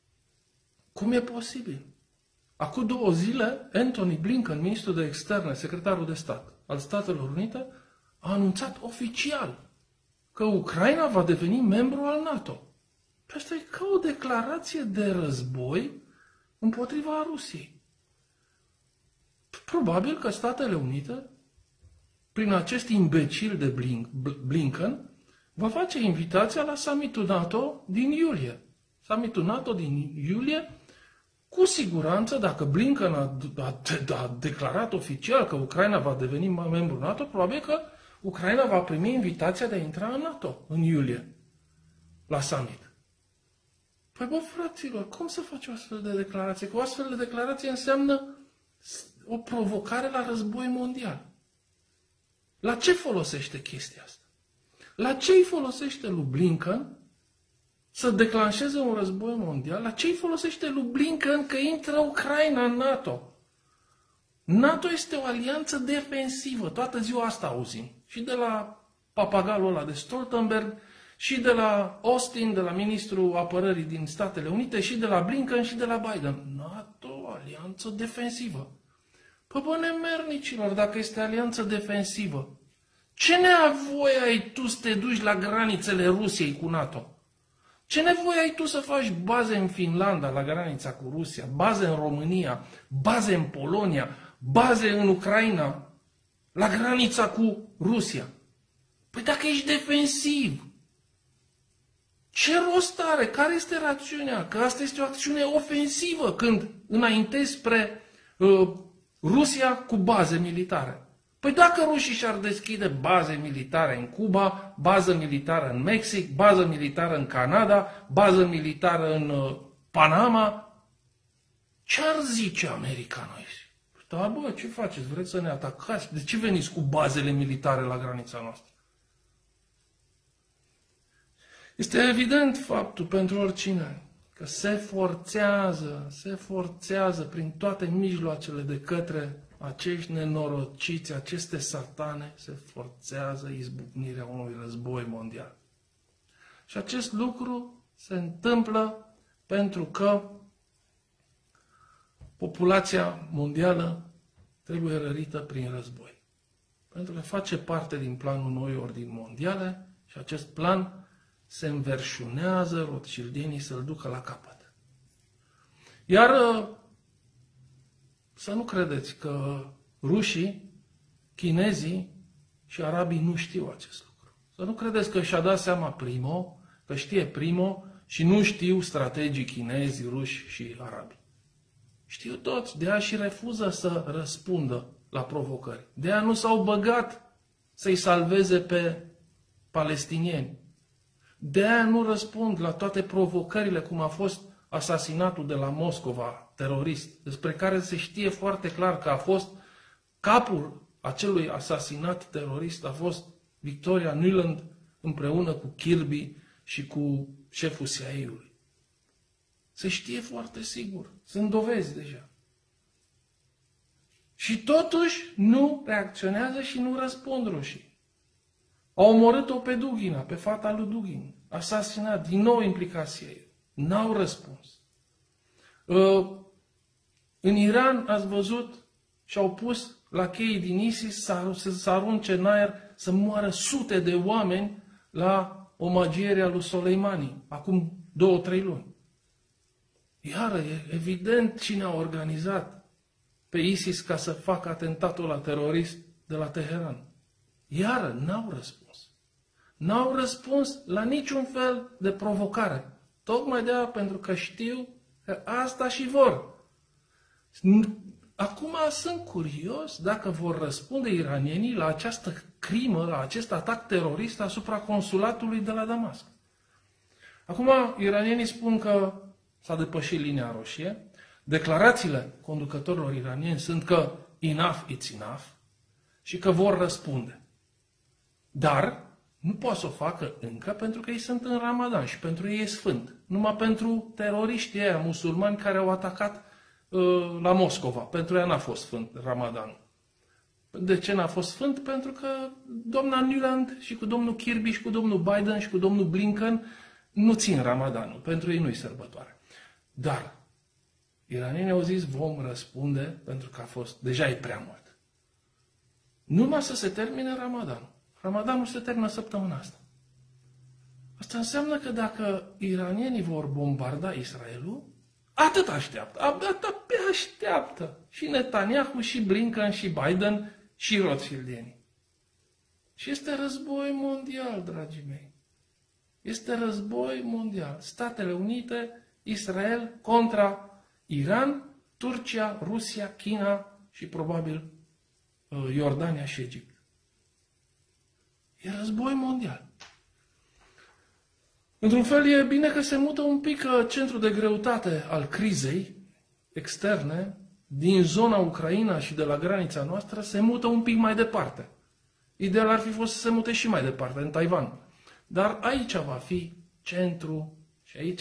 cum e posibil? Acum 2 zile, Anthony Blinken, ministrul de externe, secretarul de stat al Statelor Unite, a anunțat oficial că Ucraina va deveni membru al NATO. Asta e ca o declarație de război împotriva Rusiei. Probabil că Statele Unite, prin acest imbecil de Blinken, va face invitația la summitul NATO din iulie. Summitul NATO din iulie, cu siguranță, dacă Blinken a declarat oficial că Ucraina va deveni membru NATO, probabil că Ucraina va primi invitația de a intra în NATO în iulie, la summit. Păi bă, fraților, cum să faci o astfel de declarație? Că o astfel de declarație înseamnă o provocare la război mondial. La ce folosește chestia asta? La ce îi folosește lui Blinken să declanșeze un război mondial? La ce îi folosește lui Blinken că intră Ucraina în NATO? NATO este o alianță defensivă. Toată ziua asta auzim. Și de la papagalul ăla de Stoltenberg, și de la Austin, de la ministrul apărării din Statele Unite, și de la Blinken, și de la Biden. NATO, alianță defensivă. Păi bă, nemernicilor, dacă este alianță defensivă, ce nevoie ai tu să te duci la granițele Rusiei cu NATO? Ce nevoie ai tu să faci baze în Finlanda, la granița cu Rusia, baze în România, baze în Polonia, baze în Ucraina, la granița cu Rusia? Păi dacă ești defensiv, ce rost are? Care este rațiunea? Că asta este o acțiune ofensivă când înaintezi spre Rusia cu baze militare. Păi dacă rușii și-ar deschide baze militare în Cuba, bază militară în Mexic, bază militară în Canada, bază militară în Panama, ce-ar zice americanii? Da, bă, ce faceți? Vreți să ne atacați? De ce veniți cu bazele militare la granița noastră? Este evident faptul pentru oricine că se forțează prin toate mijloacele de către acești nenorociți, aceste satane, se forțează izbucnirea unui război mondial. Și acest lucru se întâmplă pentru că populația mondială trebuie rărită prin război. Pentru că face parte din planul noi ordini mondiale și acest plan se înverșunează, rothschildienii să-l ducă la capăt. Iar să nu credeți că rușii, chinezii și arabii nu știu acest lucru. Să nu credeți că și-a dat seama Primo, că știe Primo și nu știu strategii chinezi, ruși și arabi. Știu toți, de aia și refuză să răspundă la provocări. De aia nu s-au băgat să-i salveze pe palestinieni. De aia nu răspund la toate provocările, cum a fost asasinatul de la Moscova, terorist, despre care se știe foarte clar că a fost capul acelui asasinat terorist, a fost Victoria Nuland împreună cu Kirby și cu șeful CIA-ului. Se știe foarte sigur. Sunt dovezi deja. Și totuși nu reacționează și nu răspund rușii. Au omorât-o pe Dugina, pe fata lui Dugin. Asasinat, din nou implicația ei. N-au răspuns. În Iran, ați văzut, și-au pus la cheii din ISIS să arunce în aer, să moară sute de oameni la omagierea lui Soleimani, acum 2-3 luni. Iară, e evident cine a organizat pe ISIS ca să facă atentatul la terorist de la Teheran. Iară, n-au răspuns. N-au răspuns la niciun fel de provocare. Tocmai de aia, pentru că știu că asta și vor. Acum sunt curios dacă vor răspunde iranienii la această crimă, la acest atac terorist asupra consulatului de la Damasc. Acum, iranienii spun că s-a depășit linia roșie. Declarațiile conducătorilor iranieni sunt că enough it's enough și că vor răspunde. Dar nu poate să o facă încă pentru că ei sunt în Ramadan și pentru ei e sfânt. Numai pentru teroriștii ăia musulmani care au atacat la Moscova. Pentru ea n-a fost sfânt Ramadanul. De ce n-a fost sfânt? Pentru că doamna Nuland și cu domnul Kirby și cu domnul Biden și cu domnul Blinken nu țin Ramadanul. Pentru ei nu-i sărbătoare. Dar iranienii au zis vom răspunde pentru că a fost, deja e prea mult. Numai să se termine Ramadanul. Ramadanul se termină săptămâna asta. Asta înseamnă că dacă iranienii vor bombarda Israelul, atât așteaptă. Abia așteaptă. Și Netanyahu, și Blinken, și Biden, și rothschildienii. Și este război mondial, dragii mei. Este război mondial. Statele Unite, Israel contra Iran, Turcia, Rusia, China și probabil Iordania și Egipt. E război mondial. Într-un fel e bine că se mută un pic centrul de greutate al crizei externe din zona Ucraina și de la granița noastră, se mută un pic mai departe. Ideal ar fi fost să se mute și mai departe, în Taiwan. Dar aici va fi centru și aici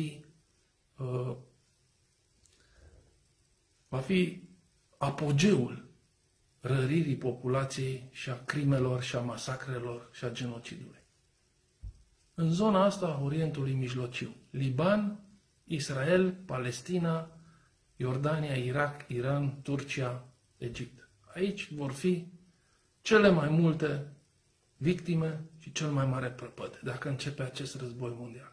va fi apogeul răririi populației și a crimelor și a masacrelor și a genocidului. În zona asta a Orientului Mijlociu, Liban, Israel, Palestina, Iordania, Irak, Iran, Turcia, Egipt. Aici vor fi cele mai multe victime și cel mai mare prăpăd, dacă începe acest război mondial.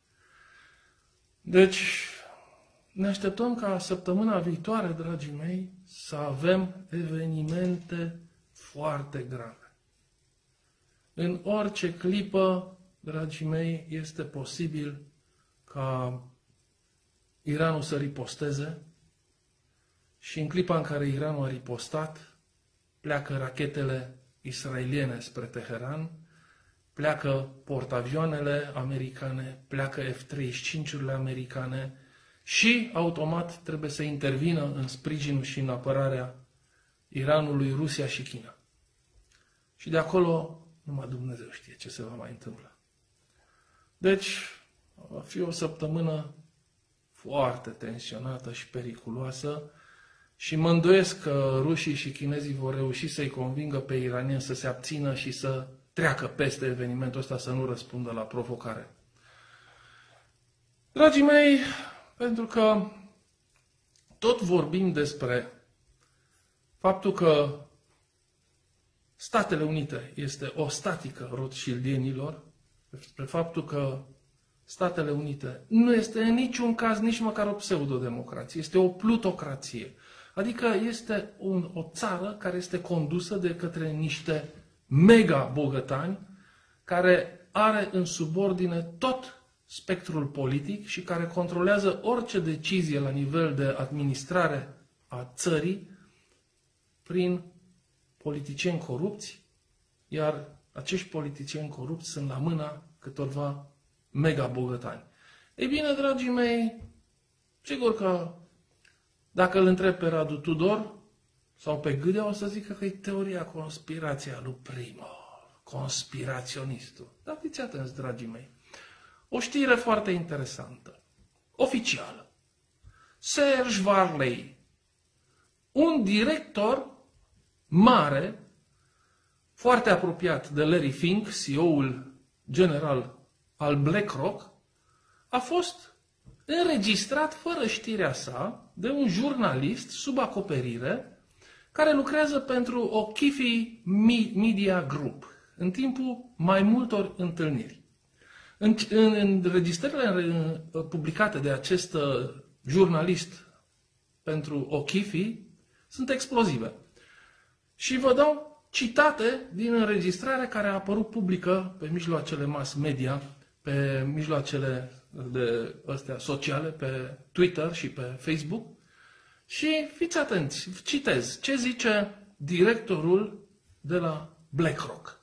Deci, ne așteptăm ca săptămâna viitoare, dragii mei, să avem evenimente foarte grave. În orice clipă, dragii mei, este posibil ca Iranul să riposteze și în clipa în care Iranul a ripostat, pleacă rachetele israeliene spre Teheran, pleacă portavioanele americane, pleacă F-35-urile americane și automat trebuie să intervină în sprijinul și în apărarea Iranului, Rusia și China. Și de acolo numai Dumnezeu știe ce se va mai întâmpla. Deci, va fi o săptămână foarte tensionată și periculoasă și mă îndoiesc că rușii și chinezii vor reuși să-i convingă pe iranieni să se abțină și să treacă peste evenimentul ăsta, să nu răspundă la provocare. Dragii mei, pentru că tot vorbim despre faptul că Statele Unite este o statică rothschildienilor, despre faptul că Statele Unite nu este în niciun caz nici măcar o pseudodemocrație, este o plutocrație. Adică este o țară care este condusă de către niște mega bogătani care are în subordine tot spectrul politic și care controlează orice decizie la nivel de administrare a țării prin politicieni corupți, iar acești politicieni corupți sunt la mâna câtorva mega bogătani. Ei bine, dragii mei, sigur că dacă îl întreb pe Radu Tudor sau pe Gâdea, o să zică că e teoria conspirației lui Primo, conspiraționistul. Dar fiți atenți, dragii mei. O știre foarte interesantă, oficială. Serge Varley, un director mare, foarte apropiat de Larry Fink, CEO-ul general al BlackRock, a fost înregistrat fără știrea sa de un jurnalist sub acoperire care lucrează pentru O'Keefe Media Group în timpul mai multor întâlniri. În înregistrările publicate de acest jurnalist pentru O'Keefe sunt explozive. Și vă dau citate din înregistrare care a apărut publică pe mijloacele mass media, pe mijloacele astea sociale, pe Twitter și pe Facebook. Și fiți atenți, citez ce zice directorul de la BlackRock.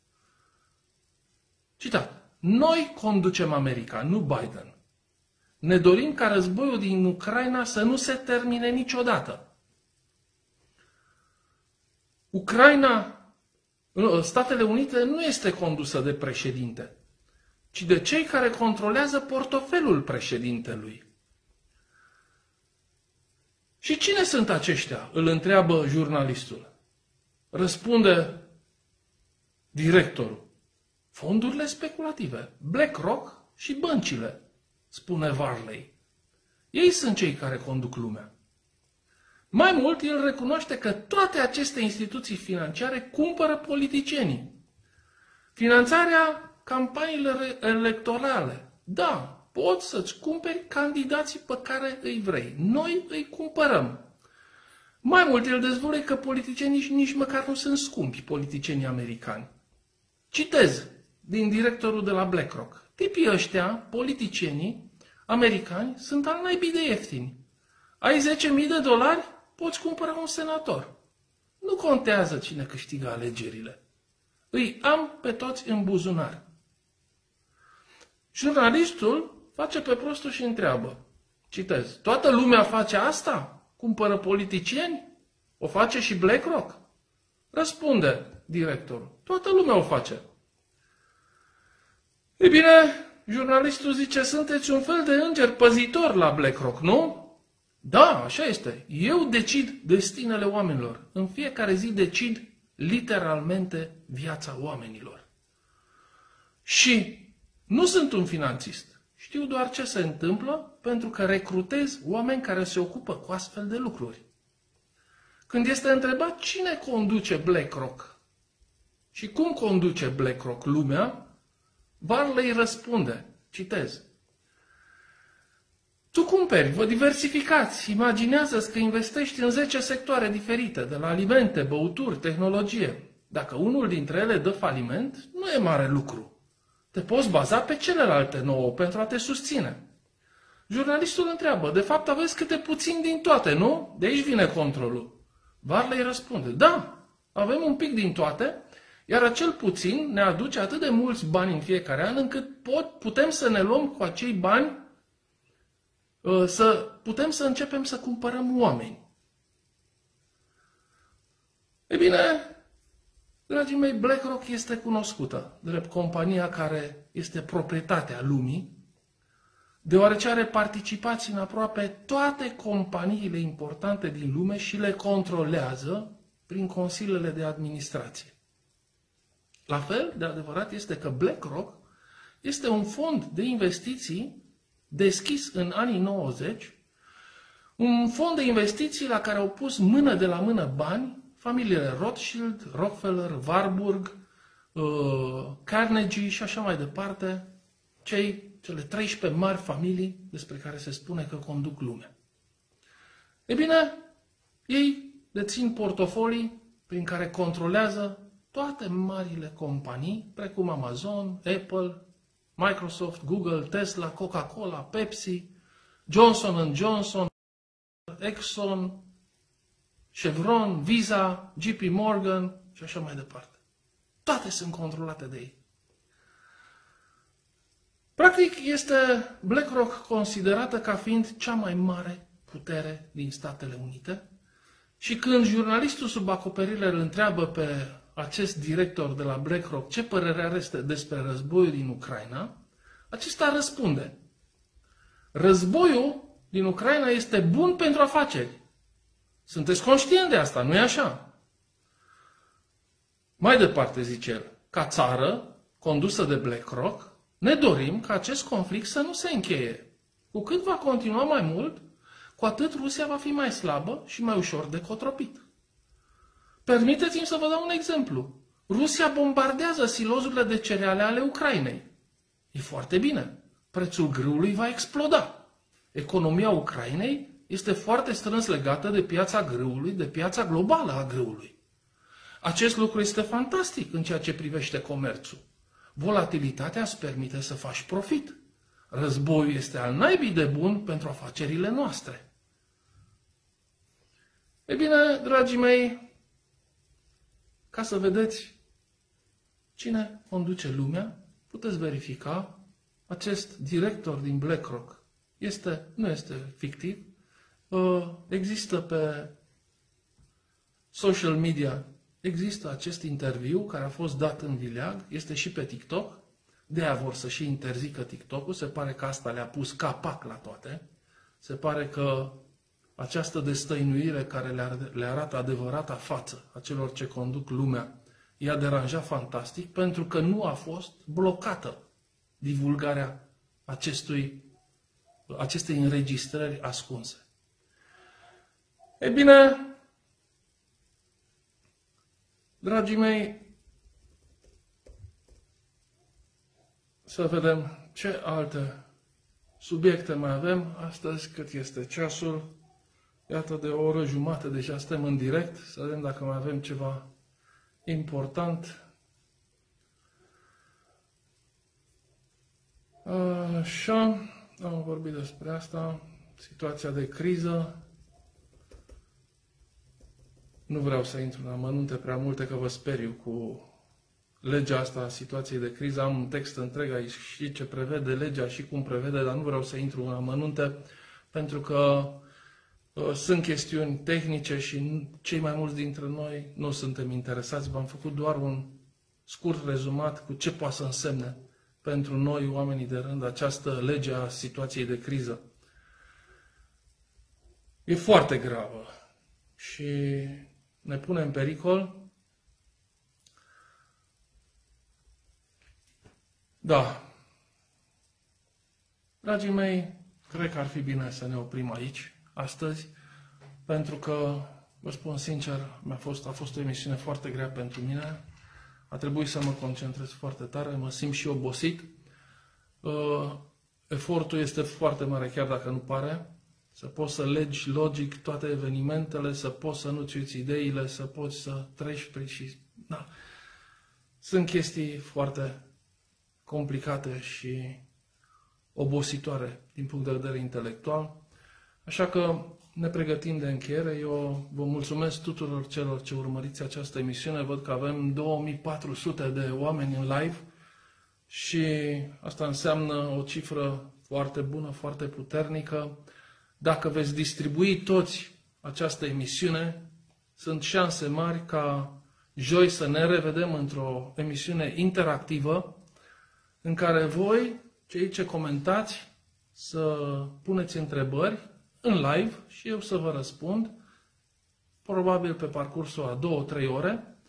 Citat. Noi conducem America, nu Biden. Ne dorim ca războiul din Ucraina să nu se termine niciodată. Statele Unite nu este condusă de președinte, ci de cei care controlează portofelul președintelui. Și cine sunt aceștia? Îl întreabă jurnalistul. Răspunde directorul. Fondurile speculative, BlackRock și băncile, spune Varley. Ei sunt cei care conduc lumea. Mai mult, el recunoaște că toate aceste instituții financiare cumpără politicienii. Finanțarea campaniilor electorale. Da, poți să-ți cumperi candidații pe care îi vrei. Noi îi cumpărăm. Mai mult, el dezvăluie că politicienii nici măcar nu sunt scumpi, politicienii americani. Citez din directorul de la BlackRock. Tipii ăștia, politicienii americani, sunt al naibii de ieftini. Ai $10.000, poți cumpăra un senator. Nu contează cine câștigă alegerile. Îi am pe toți în buzunar. Jurnalistul face pe prostul și întreabă. Citez. Toată lumea face asta? Cumpără politicieni? O face și BlackRock? Răspunde directorul. Toată lumea o face. Ei bine, jurnalistul zice, sunteți un fel de înger păzitor la BlackRock, nu? Da, așa este. Eu decid destinele oamenilor. În fiecare zi decid literalmente viața oamenilor. Și nu sunt un finanțist. Știu doar ce se întâmplă pentru că recrutez oameni care se ocupă cu astfel de lucruri. Când este întrebat cine conduce BlackRock și cum conduce BlackRock lumea, Varley răspunde, citez, tu cumperi, vă diversificați, imaginează-ți că investești în 10 sectoare diferite, de la alimente, băuturi, tehnologie. Dacă unul dintre ele dă faliment, nu e mare lucru. Te poți baza pe celelalte 9 pentru a te susține. Jurnalistul întreabă, de fapt aveți câte puțin din toate, nu? De aici vine controlul. Varley răspunde, da, avem un pic din toate, iar acel puțin ne aduce atât de mulți bani în fiecare an, încât putem să ne luăm cu acei bani, să putem să începem să cumpărăm oameni. Ei bine, dragii mei, BlackRock este cunoscută drept compania care este proprietatea lumii, deoarece are participații în aproape toate companiile importante din lume și le controlează prin consiliile de administrație. La fel de adevărat este că BlackRock este un fond de investiții deschis în anii 90, un fond de investiții la care au pus mână de la mână bani familiile Rothschild, Rockefeller, Warburg, Carnegie și așa mai departe, cele 13 mari familii despre care se spune că conduc lumea. E bine, ei dețin portofolii prin care controlează toate marile companii, precum Amazon, Apple, Microsoft, Google, Tesla, Coca-Cola, Pepsi, Johnson & Johnson, Exxon, Chevron, Visa, JP Morgan și așa mai departe. Toate sunt controlate de ei. Practic, este BlackRock considerată ca fiind cea mai mare putere din Statele Unite și când jurnalistul sub acoperire îl întreabă pe acest director de la BlackRock ce părere are despre războiul din Ucraina, acesta răspunde: războiul din Ucraina este bun pentru afaceri. Sunteți conștient de asta, nu-i așa? Mai departe, zice el, ca țară condusă de BlackRock, ne dorim ca acest conflict să nu se încheie. Cu cât va continua mai mult, cu atât Rusia va fi mai slabă și mai ușor de cotropit. Permiteți-mi să vă dau un exemplu. Rusia bombardează silozurile de cereale ale Ucrainei. E foarte bine. Prețul grâului va exploda. Economia Ucrainei este foarte strâns legată de piața grâului, de piața globală a grâului. Acest lucru este fantastic în ceea ce privește comerțul. Volatilitatea îți permite să faci profit. Războiul este al naibii de bun pentru afacerile noastre. E bine, dragii mei, ca să vedeți cine conduce lumea, puteți verifica acest director din BlackRock. Nu este fictiv. Există pe social media, există acest interviu care a fost dat în vileag, este și pe TikTok. De-aia vor să și interzică TikTok-ul. Se pare că asta le-a pus capac la toate. Se pare că această destăinuire care le arată adevărata față a celor ce conduc lumea i-a deranjat fantastic pentru că nu a fost blocată divulgarea acestei înregistrări ascunse. E bine, dragii mei, să vedem ce alte subiecte mai avem astăzi, cât este ceasul. Iată, de o oră jumate deja suntem în direct, să vedem dacă mai avem ceva important. Așa, am vorbit despre asta, situația de criză. Nu vreau să intru în amănunte prea multe, că vă speriu cu legea asta a situației de criză. Am un text întreg aici și ce prevede legea și cum prevede, dar nu vreau să intru în amănunte, pentru că sunt chestiuni tehnice și cei mai mulți dintre noi nu suntem interesați. V-am făcut doar un scurt rezumat cu ce poate să însemne pentru noi, oamenii de rând, această lege a situației de criză. E foarte gravă și ne pune în pericol. Da. Dragii mei, cred că ar fi bine să ne oprim aici astăzi, pentru că, vă spun sincer, a fost o emisiune foarte grea pentru mine. A trebuit să mă concentrez foarte tare, mă simt și obosit. Efortul este foarte mare, chiar dacă nu pare. Să poți să legi logic toate evenimentele, să poți să nu-ți uiți ideile, să poți să treci prin și... Da. Sunt chestii foarte complicate și obositoare din punct de vedere intelectual. Așa că ne pregătim de încheiere. Eu vă mulțumesc tuturor celor ce urmăriți această emisiune. Văd că avem 2400 de oameni în live și asta înseamnă o cifră foarte bună, foarte puternică. Dacă veți distribui toți această emisiune, sunt șanse mari ca joi să ne revedem într-o emisiune interactivă în care voi, cei ce comentați, să puneți întrebări în live și eu să vă răspund, probabil pe parcursul a 2-3 ore,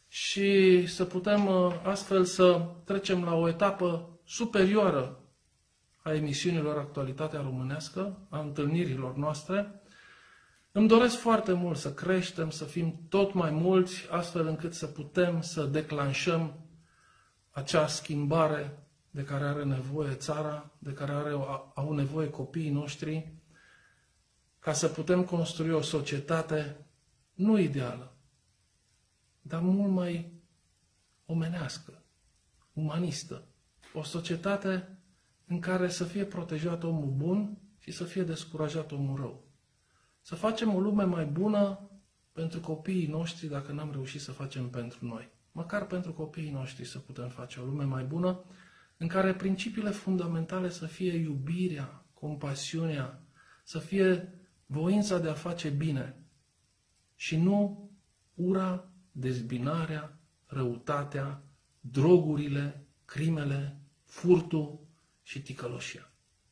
și să putem astfel să trecem la o etapă superioară a emisiunilor Actualitatea Românească, a întâlnirilor noastre. Îmi doresc foarte mult să creștem, să fim tot mai mulți, astfel încât să putem să declanșăm acea schimbare de care are nevoie țara, de care au nevoie copiii noștri, ca să putem construi o societate nu ideală, dar mult mai omenească, umanistă. O societate în care să fie protejat omul bun și să fie descurajat omul rău. Să facem o lume mai bună pentru copiii noștri dacă n-am reușit să facem pentru noi. Măcar pentru copiii noștri să putem face o lume mai bună în care principiile fundamentale să fie iubirea, compasiunea, să fie voința de a face bine și nu ura, dezbinarea, răutatea, drogurile, crimele, furtul și ticăloșia.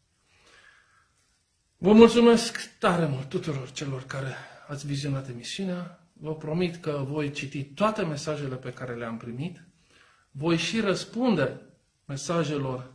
Vă mulțumesc tare mult tuturor celor care ați vizionat emisiunea. Vă promit că voi citi toate mesajele pe care le-am primit. Voi și răspunde mesajelor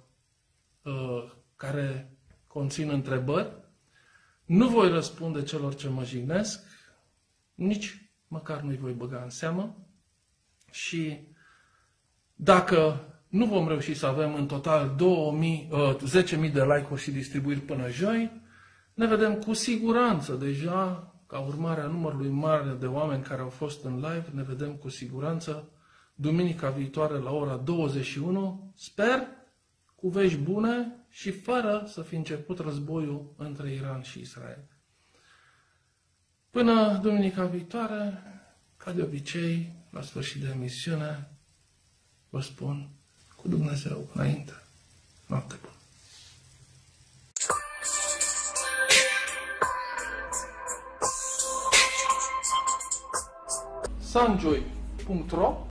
care conțin întrebări. Nu voi răspunde celor ce mă jignesc, nici măcar nu-i voi băga în seamă. Și dacă nu vom reuși să avem în total 10.000 de like-uri și distribuiri până joi, ne vedem cu siguranță deja, ca urmare a numărului mare de oameni care au fost în live, ne vedem cu siguranță duminica viitoare la ora 21, sper, cu vești bune și fără să fi început războiul între Iran și Israel. Până duminica viitoare, ca de obicei, la sfârșit de emisiune, vă spun cu Dumnezeu înainte. Noapte bună! Sunjoy.ro